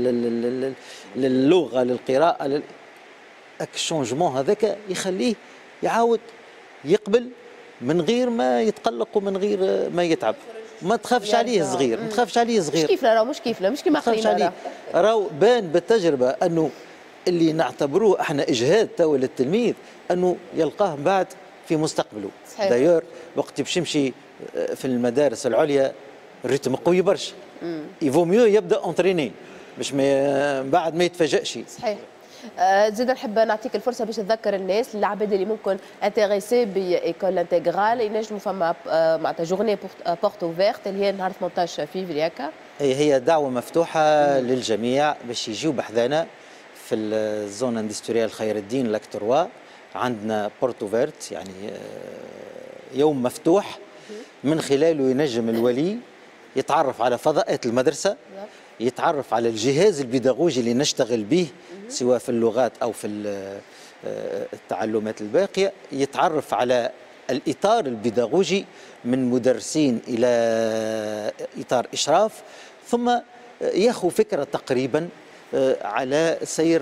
للغه للقراءه الشونجمون هذاك يخليه يعاود يقبل من غير ما يتقلق ومن غير ما يتعب. ما تخافش عليه صغير، ما تخافش عليه صغير، مش كيفنا راهو، مش كيفنا، مش كيما خلينا راهو بان بالتجربه انه اللي نعتبروه احنا اجهاد توا للتلميذ انه يلقاه بعد في مستقبله. دايور وقت باش يمشي في المدارس العليا الريتم قوي برشا، يفو ميو يبدا اونتريني باش بعد ما يتفاجئش. صحيح. زيد نحب نعطيك الفرصه باش تذكر الناس العباد اللي ممكن انتريسي بايكول انتجرال ينجموا فما معناتها جورني بورت اوفيرت اللي هي نهار 18 فيفري هكا. هي دعوه مفتوحه للجميع باش يجيو بحذانا في الزون اندستريال خير الدين لاك 3، عندنا بورت اوفيرت يعني يوم مفتوح من خلاله ينجم الولي يتعرف على فضاءات المدرسه، يتعرف على الجهاز البيداغوجي اللي نشتغل به سواء في اللغات أو في التعلمات الباقية، يتعرف على الإطار البيداغوجي من مدرسين إلى إطار إشراف، ثم ياخذ فكرة تقريبا على سير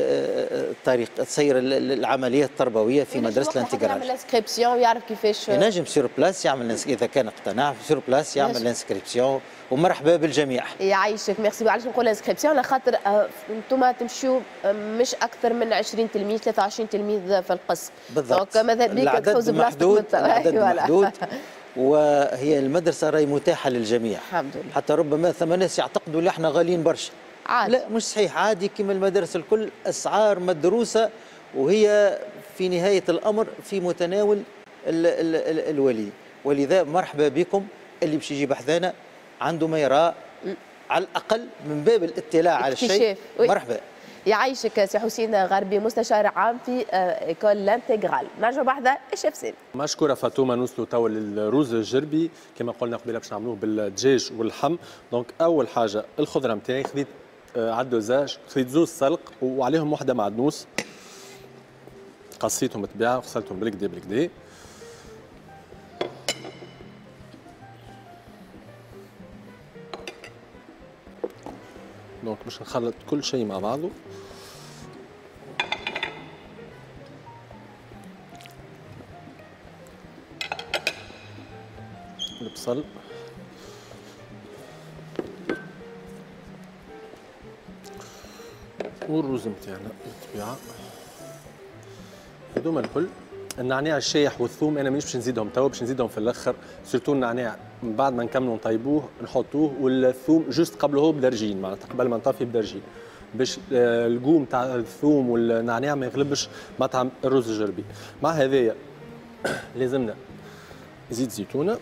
العمليه التربويه في مدرسه الانتجرال. يعمل انسكريبسيون ويعرف كيفاش ينجم سير بلاس يعمل اذا كان اقتنع سير بلاس يعمل انسكريبسيون. ومرحبا بالجميع. يعيشك ميرسي. علاش نقول انسكريبسيون؟ على خاطر انتم تمشيو مش اكثر من 20 تلميذ 23 تلميذ في القسم. بالضبط. ماذا بيك تحوز بلاصتك. العدد محدود وهي المدرسه راهي متاحه للجميع. الحمد لله. حتى ربما ثم ناس يعتقدوا اللي احنا غاليين برشا. عادي. لا مش صحيح، عادي كما المدارس الكل، اسعار مدروسه وهي في نهايه الامر في متناول الولي. ولذا مرحبا بكم اللي باش يجي بحذانا عنده ما يراه على الاقل من باب الاطلاع على الشيء. مرحبا. يعيشك سي حسين غربي مستشار عام في ايكول لانتيغرال. نرجع بعد الشيف سامي. مشكوره فاطمه. نوصلوا توا للروز الجربي كما قلنا قبيله باش نعملوه بالدجاج واللحم. دونك اول حاجه الخضره نتاعي خذيت على الدوزاج، خذيت زوز سلق وعليهم وحده معدنوس، قصيتهم بالطبيعه وغسلتهم بالكدا بالكدا. دونك باش نخلط كل شيء مع بعضه. البصل والروز نتاعنا بالطبيعه هذوما الكل. النعناع الشايح والثوم انا مانيش باش نزيدهم توا، باش نزيدهم في الاخر. سيرتو النعناع من بعد ما نكملوا نطيبوه نحطوه، والثوم جوست قبله هو بدرجين، معناتها قبل ما نطفي بدرجين باش القوم تاع الثوم والنعناع ما يغلبش مطعم الرز الجربي. مع هذايا لازمنا زيت زيتونه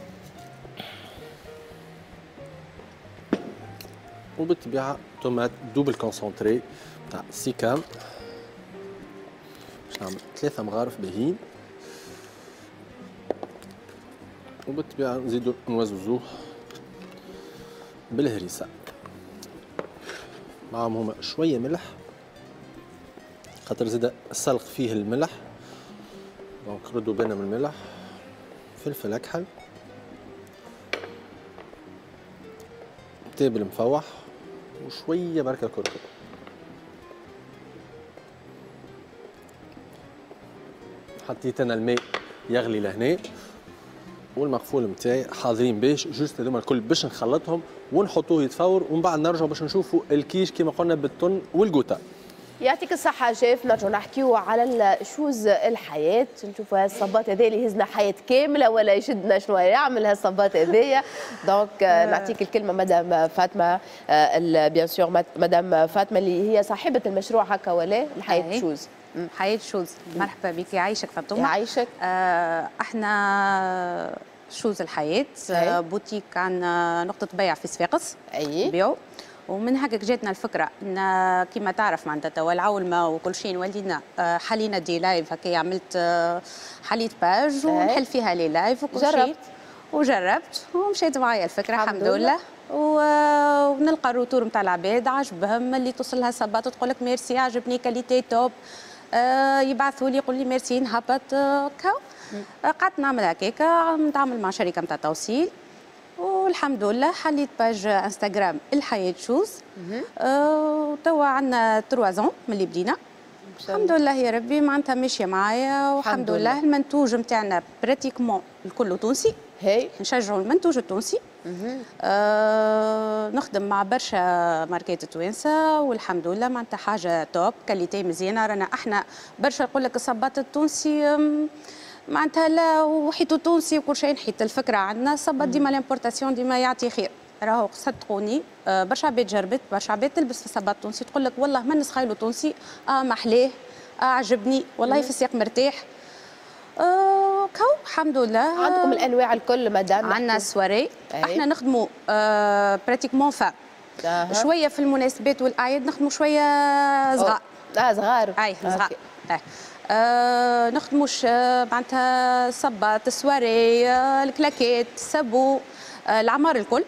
وبالطبيعه طوماط دوبل كونسونتري تاع سيكام باش نعمل 3 مغارف باهيين. وبالطبيعه نزيدو نوزوزوه بالهريسه معهم هما شويه ملح خاطر زاد السلق فيه الملح. دونك ردوا بالنا من الملح، فلفل اكحل، تابل مفوح وشويه بركه كركم. حطيت انا الماء يغلي لهنا والمقفول نتاعي حاضرين باش جوست هذوما الكل باش نخلطهم ونحطوه يتفور، ومن بعد نرجعوا باش نشوفوا الكيش كما قلنا بالطن والقوطه. يعطيك الصحة شيف. نرجعوا نحكيو على شوز الحياة، نشوفوا هالصباط هذا اللي يهزنا حياة كاملة ولا يشدنا شنو يعمل هالصباط هذايا. دونك نعطيك الكلمة مدام فاطمة، بيان سور مدام فاطمة اللي هي صاحبة المشروع هكا ولا الحياة شوز. حياة شوز. مرحبا بك. يعيشك فاطمة. يعيشك. احنا شوز الحياة بوتيك عندنا نقطة بيع في صفاقس. بيو. ومن هكاك جاتنا الفكره ان كيما تعرف معناتها توا العولمه وكل شيء ولينا حلينا دي لايف هكا، عملت حليت باج ونحل فيها لي لايف وكل شيء وجربت ومشيت معايا الفكره الحمد لله. ونلقى الروتور نتاع العباد عجبهم، اللي توصل لها صباط تقول لك ميرسي عجبني كاليتي توب، يبعثوا لي يقول لي ميرسي نهبط كاو. قعدت نعمل هكاك، نتعامل مع شركه نتاع توصيل والحمد لله حليت باج انستغرام الحياة شوز. توا عندنا 3 ans من اللي بدينا الحمد لله يا ربي، معناتها ماشيه معايا والحمد لله. المنتوج نتاعنا براتيكمون الكل تونسي، نشجعوا المنتوج التونسي. نخدم مع برشا ماركات توانسه والحمد لله معناتها حاجه توب كاليتي مزيانه. رانا احنا برشا نقول لك الصباط التونسي معناتها لا وحيتو تونسي وكل شيء، نحيت الفكره عندنا صباط ديما لامبورتاسيون ديما يعطي خير. راهو صدقوني برشا عباد جربت، برشا عباد تلبس في الصباط التونسي تقول لك والله ما نسخايلو تونسي، محلاه، عجبني والله في الساق مرتاح. كو الحمد لله. عندكم الانواع الكل مدام؟ عندنا سواري. احنا نخدموا براتيكمون فا شويه في المناسبات والاعياد نخدموا شويه صغار. صغار. اي صغار. نخدموش معناتها صباط السواري الكلاكيت السابو العمار الكل.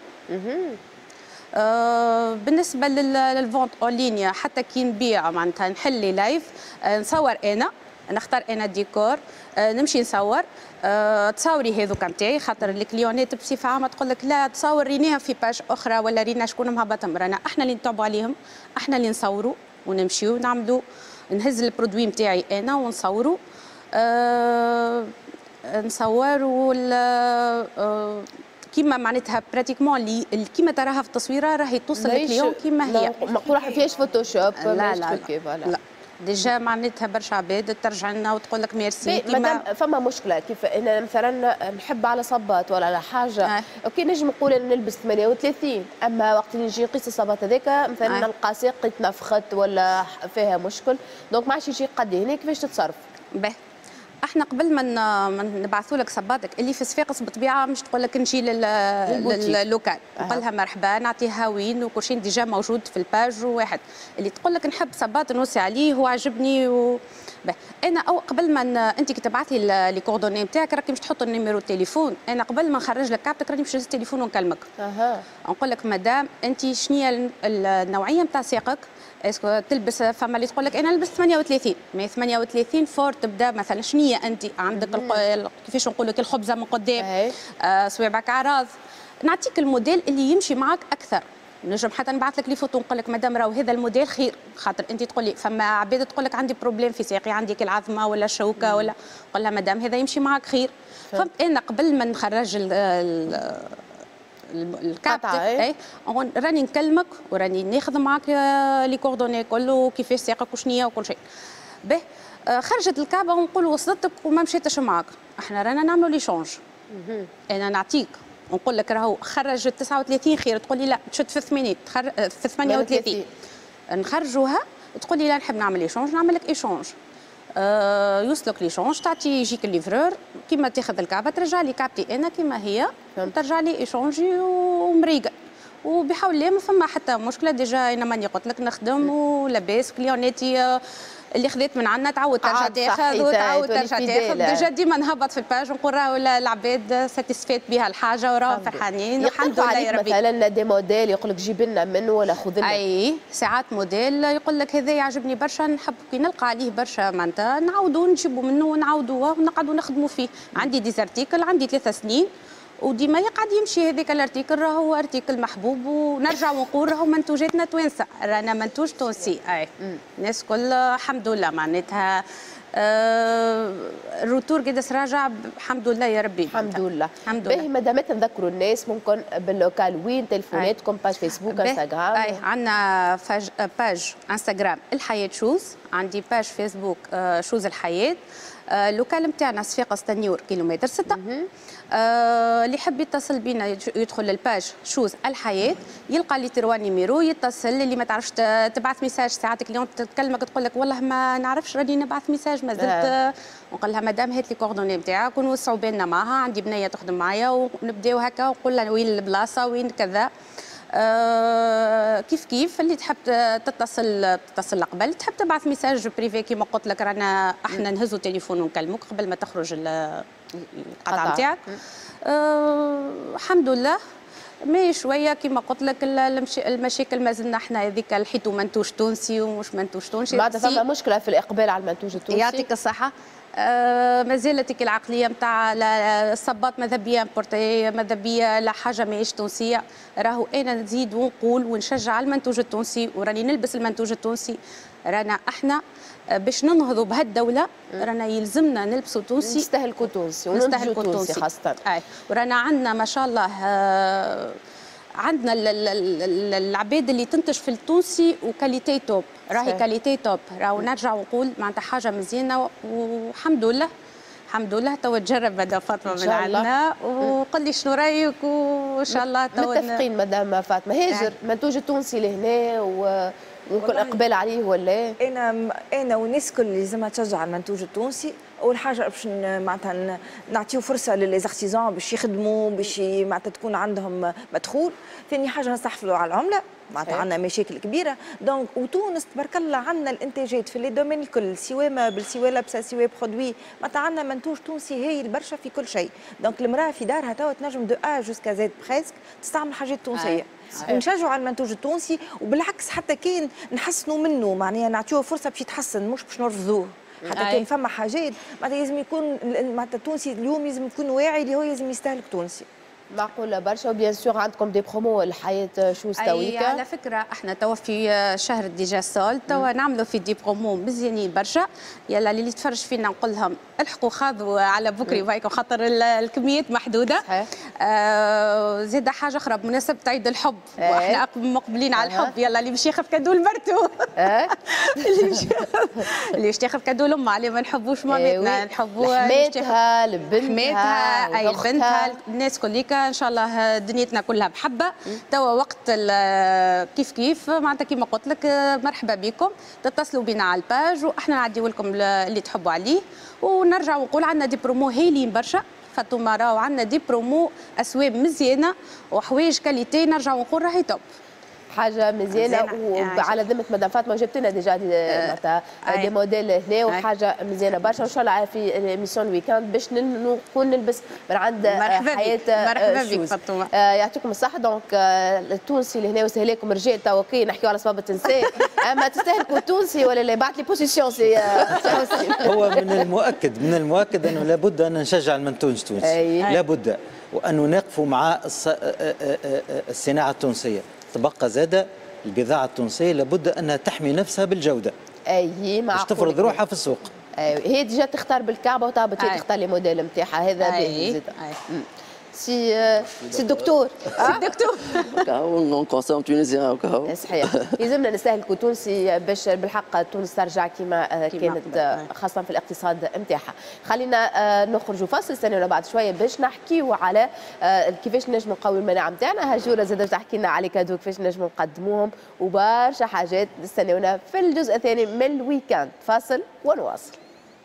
بالنسبه للفونت اون لينيا حتى كي نبيع معناتها نحل لي لايف نصور انا نختار انا الديكور، نمشي نصور، تصاوري هذوك نتاعي، خاطر الكليونات بصفه عامه تقول لك لا تصور ريناها في باج اخرى ولا رينا شكون مهبطهم، رانا احنا اللي نتابعوا عليهم، احنا اللي نصوروا ونمشيو نعملوا، نهز البرودوي نتاعي انا ونصوروا، نصوروا كيما معناتها براتيكمون كيما تراها في التصويره راهي توصل للكليون كيما هي. مقولة ما فيهاش فوتوشوب. لا ديجا معناتها برشا عباد ترجع لنا وتقول لك ميرسي. مادام فما مشكله كيف انا مثلا نحب على صباط ولا على حاجه اوكي نجم نقول انا نلبس 38 اما وقت اللي نجي نقيس الصباط هذاك مثلا نلقى ساقي تنفخت ولا فيها مشكل دونك ما عادش يجي قدي هنا كيفاش تتصرف؟ باهي احنا قبل ما نبعثوا لك صباطك اللي في صفاقس بالطبيعه مش تقول لك نجي لللوكال نقول لها مرحبا نعطيها وين وكل شيء ديجا موجود في الباج واحد اللي تقول لك نحب صباط نوصي عليه هو عجبني انا او قبل ما انت كي تبعثي لي كوردوني نتاعك راكي مش تحط النيميرو التليفون انا قبل ما نخرج لك كابتك راني باش نهز التليفون ونكلمك نقول لك مدام انت شنو النوعيه نتاع ساقك اسكو تلبس فما اللي تقول لك انا نلبس 38 مي 38 فور تبدا مثلا شنو انت عندك كيفاش نقول لك الخبزه من قدام صوابعك عراض نعطيك الموديل اللي يمشي معك اكثر نجم حتى نبعث لك لي فوتو نقول لك مدام راهو هذا الموديل خير خاطر انت تقول لي فما عباد تقول لك عندي بروبليم في ساقي عندي العظمه ولا الشوكه ولا نقول لها مدام هذا يمشي معك خير فهمت انا قبل ما نخرج الكابتن راني نكلمك وراني ناخذ معك لي كوردوني كله كيفاش ساقك وشنيا وكل شيء به خرجت الكعبه ونقول وصلتك وما مشيتش معك احنا رانا نعملوا لي شونج انا نعطيك ونقول لك راهو خرج 39 خير تقول لي لا تشد في 80 في 38 نخرجوها تقول لي لا نحب نعمل ايشونج نعمل لك ايشونج يوصلك ليشونج تعطي يجيك الليفرور كيما تاخذ الكعبه ترجع لي كعبتي انا كيما هي ترجع لي ايشونجي ومريقه وبحول الله ما فما حتى مشكله ديجا انا ماني قلت لك نخدم ولاباس كليوناتي اللي خذيت من عندنا تعاود ترجع تاخذ وتعاود ترجع تاخذ ديجا ديما نهبط في الباج ونقول راهو العباد ساتيسفيت بها الحاجه وراهم فرحانين الحمد لله يا ربي. مثلا دي موديل يقول لك جيب لنا منه ولا خذ لنا اي ساعات موديل يقول لك هذا يعجبني برشا نحب كي نلقى عليه برشا معناتها نعاودوا نجيبوا منه ونعاودوه ونقعدوا نخدموا فيه عندي ديزارتيكل عندي 3 سنين وديما يقعد يمشي هذاك الارتيكل راهو ارتيكل محبوب ونرجع ونقول راهو منتوجاتنا توانسه رانا منتوج تونسي اي الناس كل الحمد لله معناتها الروتور قدس راجع الحمد لله يا ربي الحمد لله الحمد لله. باهي مادامات نذكروا الناس ممكن باللوكال وين تليفوناتكم باج فيسبوك انستغرام اي عندنا باج انستغرام الحياه شوز عندي باج فيسبوك شوز الحياه اللوكال نتاعنا صفاقس تنيور كيلومتر 6 اللي يحب يتصل بينا يدخل للباج شوز الحياه يلقى لي تروا نيميرو يتصل اللي ما تعرفش تبعث ميساج ساعات اليوم تكلمك تقول لك والله ما نعرفش راني نبعث ميساج ما زلت نقول لها مدام هات لي كوردوني نتاعك ونوسعوا بيننا معها عندي بنيه تخدم معايا ونبداو هكا ونقول لها وين البلاصه وين كذا كيف كيف اللي تحب تتصل قبل تحب تبعث ميساج بريفي كيما قلت لك رانا احنا نهزوا التليفون ونكلموك قبل ما تخرج القطعه نتاعك الحمد لله مي شويه كيما قلت لك المشاكل ما زلنا احنا هذيك الحيتو منتوج تونسي ومش منتوج تونسي بعد فما مشكله في الاقبال على المنتوج التونسي يعطيك الصحه ما زالت العقليه نتاع الصباط ماذا بيا امبورتي ماذا بيا لا حاجه ماهيش تونسيه راهو انا نزيد ونقول ونشجع المنتوج التونسي وراني نلبس المنتوج التونسي رانا احنا باش ننهضوا بهالدوله رانا يلزمنا نلبسوا تونسي نستهلكوا تونسي ونستهلكوا تونسي خاصه ورانا عندنا ما شاء الله عندنا العباد اللي تنتج في التونسي وكاليتي توب راهي كاليتي توب راهو نرجع ونقول معناتها حاجه مزيانه والحمد لله الحمد لله تو تجرب مدام فاطمه من عندنا وقل لي شنو رايك وان شاء الله تو متفقين مدام فاطمه هاجر المنتوج التونسي لهنا ويمكن اقبال عليه ولا انا والناس الكل اللي لازمها تشجع المنتوج التونسي اول حاجه باش معناتها نعطيو فرصه للزارتيزون باش يخدموا باش معناتها تكون عندهم مدخول ثاني حاجه نستحفظوا على العمله معناتها عندنا مشاكل كبيره دونك وتونس تبارك الله عندنا الانتاجات في لي دومين الكل سواء مابل سواء لبسه سواء برودوي معناتها عندنا منتوج تونسي هايل برشا في كل شيء دونك المراه في دارها توا تنجم دو ا جوسكا زد بريسك تستعمل حاجات تونسيه ونشجعوا على المنتوج التونسي وبالعكس حتى كان نحسنوا منه معناها نعطيوه فرصه باش يتحسن مش باش نرفضوه حتى كان فما حاجات معناتها لازم يكون معناتها التونسي اليوم لازم يكون واعي اللي هو لازم يستهلك تونسي. معقوله برشا. وبيان سور عندكم دي برومو الحياه شو ستويكا. على فكره احنا توا في شهر ديجا سول توا نعملوا في دي برومو مزيانين برشا. يلا اللي يتفرج فينا نقول لهم الحقوا خاذوا على بكري بايكم خاطر الكميات محدوده. صحيح. زيد حاجه اخرى بمناسبه عيد الحب واحنا مقبلين على الحب. يلا اللي باش ياخذ كادو لمرته اللي باش تاخذ كادو لامها اللي ما نحبوش مامتنا نحبوا حماتها لبنتها اي بنتها الناس كليكا ان شاء الله دنيتنا كلها بحبه. توا وقت كيف معناتها كيما قلت لك مرحبا بكم تتصلوا بنا على الباج واحنا نعديو لكم اللي تحبوا عليه. ونرجع ونقول عندنا دي برومو هايلين برشا خاطر راهو عندنا دي برومو اسواق مزيانه وحوايج كاليتي نرجع ونقول راهي توب. حاجه مزيانه وعلى ذمه مدام فاطمه جبت لنا ديجا دي موديل هنا وحاجه مزيانه برشا. وان شاء الله في ميسيون ويكاند باش نكون نلبس من عند حياه مرحبا بك فاطمه. يعطيكم الصحه. دونك التونسي اللي هنا وسهل لكم رجال توا كي نحكيو على صبابه النساء اما تستهلكوا التونسي ولا لا بعت لي بوزيسيون سي هو من المؤكد انه لابد ان نشجع المنتوج التونسي. لابد وان نقفوا مع الصناعه التونسيه. تبقى زاده البضاعه التونسيه لابد انها تحمي نفسها بالجوده. اي معقول. باش تفرض روحها في السوق. هي ديجا تختار بالكعبه وطابت هي تختار لي موديل نتاعها هذا باهي زاد. سي الدكتور الدكتور اون كونسوم تونيزيان صحيح. يلزمنا نستهلكوا تونسي باش بالحق تونس ترجع كما كانت خاصه في الاقتصاد نتاعها. خلينا نخرجوا فاصل استنونا بعد شويه باش نحكيوا على كيفاش نجموا نقوي المناعه نتاعنا. هجوره زاد تحكي لنا على كادو كيفاش نجموا نقدموهم وبرشا حاجات استنونا في الجزء الثاني من الويكاند. فاصل ونواصل.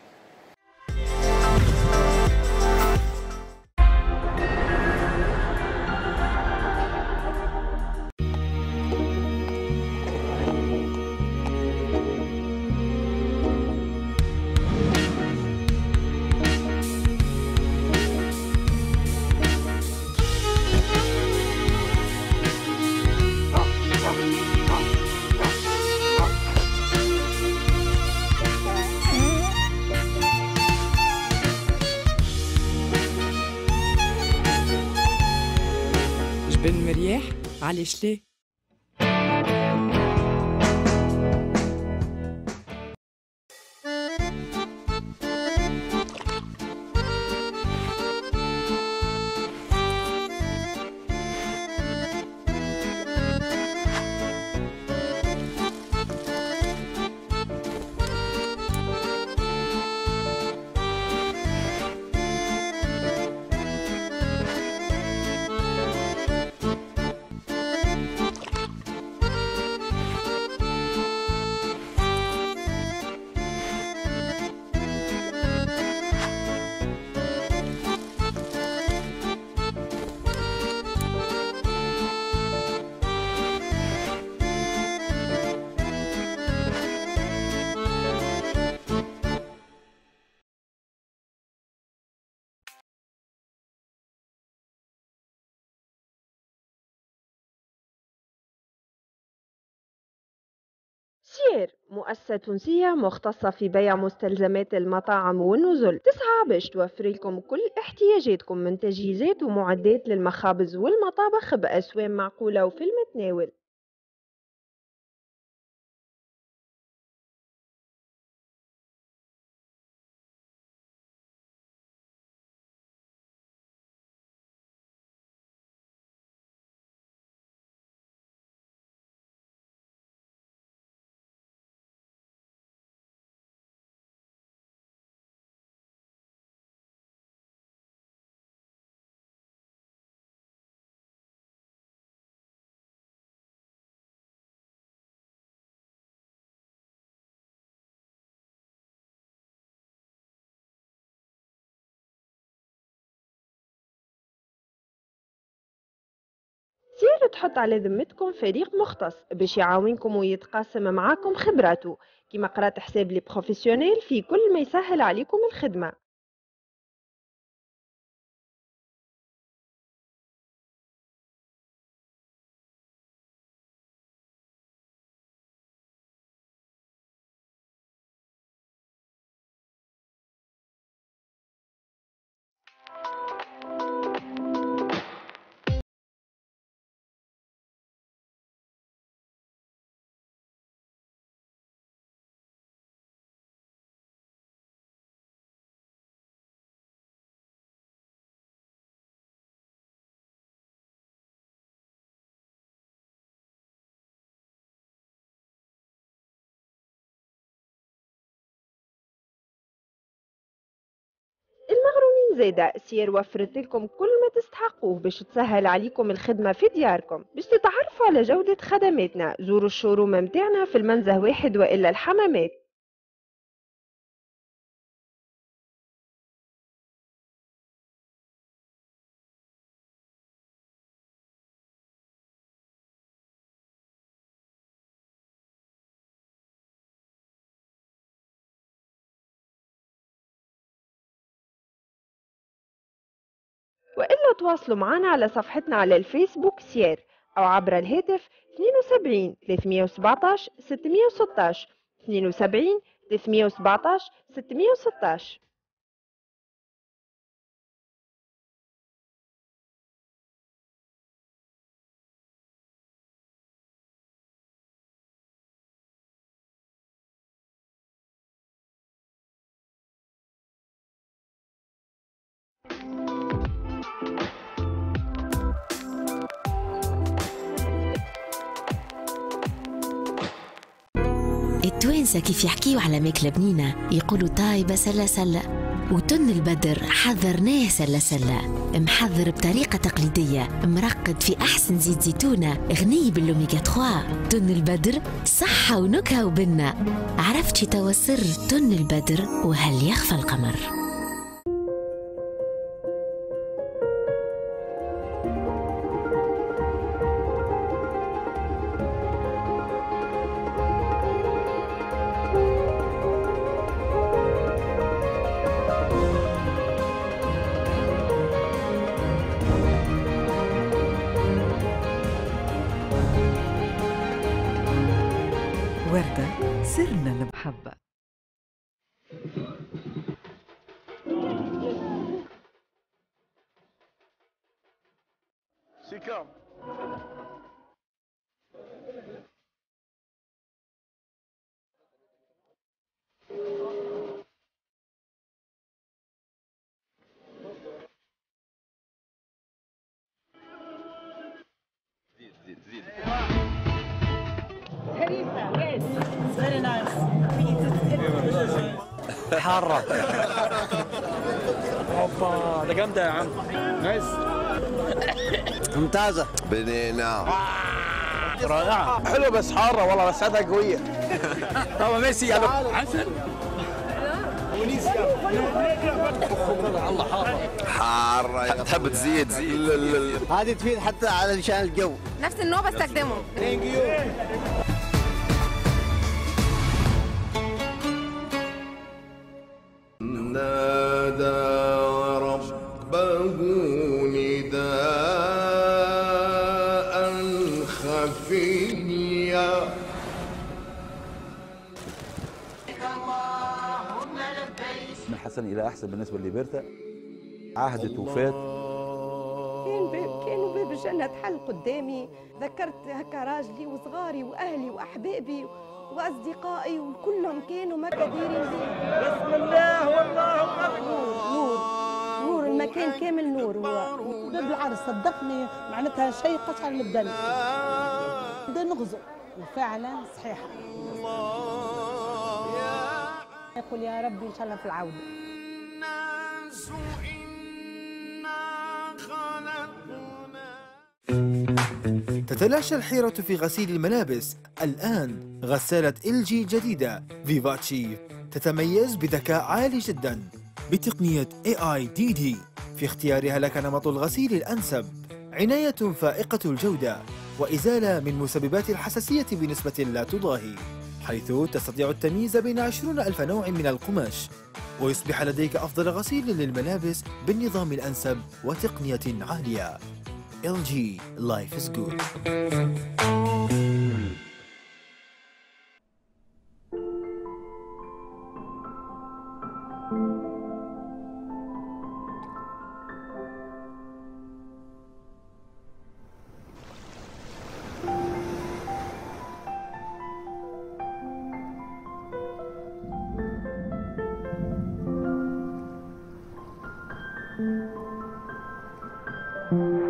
جبن مرياح علاش ليه؟ سير مؤسسة تونسية مختصة في بيع مستلزمات المطاعم والنزل تسعى باش توفر لكم كل احتياجاتكم من تجهيزات ومعدات للمخابز والمطابخ بأسواق معقولة وفي المتناول. سير تحط على ذمتكم فريق مختص باش يعاونكم ويتقاسم معاكم خبراته كيما قرات حساب لي بروفيسيونيل في كل ما يسهل عليكم الخدمة. وزادة سير وفرت لكم كل ما تستحقوه باش تسهل عليكم الخدمة في دياركم. باش تتعرفوا على جودة خدماتنا زوروا الشوروم متاعنا في المنزه واحد وإلا الحمامات. وإلا تواصلوا معنا على صفحتنا على الفيسبوك سير أو عبر الهاتف 72 317 616 72 317 616. التوانسة كيف يحكيوا على ماكلة بنينة يقولوا طايبة سلة سلة، وتن البدر حضرناه سلة سلة، محضر بطريقة تقليدية مرقد في أحسن زيت زيتونة غني بالأوميغا 3. تن البدر صحة ونكهة وبنة. عرفتي توا سر تن البدر وهل يخفى القمر؟ وردة سرنا المحبة. سيكام زيد Very nice. حارة اوبا ده جامدة يا عم. نايس ممتازة بنينة رائعة حلوة بس حارة والله بس عادها قوية. طبعا ميسي عسل الله حارة تحب تزيد هذه تفيد حتى على لسان الجو. نفس النوع بستخدمه. نادى ربه نداء خفيا. من حسن إلى أحسن بالنسبة لليبرتا. عهدت وفات. كانوا باب الجنة تحل قدامي. ذكرت هكا راجلي وصغاري وأهلي وأحبابي وأصدقائي وكلهم كانوا مكاديرين بسم الله والله أكبر. نور المكان كامل نور. هو باب العرس صدقني معناتها شيء قشعر البدن. بدنا نغزو وفعلا صحيحة. يقول يا ربي إن شاء الله في العودة. تتلاشى الحيرة في غسيل الملابس. الآن غسالة LG جديدة فيفاتشي تتميز بذكاء عالي جدا بتقنية AIDD في اختيارها لك نمط الغسيل الأنسب، عناية فائقة الجودة وإزالة من مسببات الحساسية بنسبة لا تضاهي، حيث تستطيع التمييز بين 20,000 نوع من القماش، ويصبح لديك أفضل غسيل للملابس بالنظام الأنسب وتقنية عالية. LG Life is good. Thank you.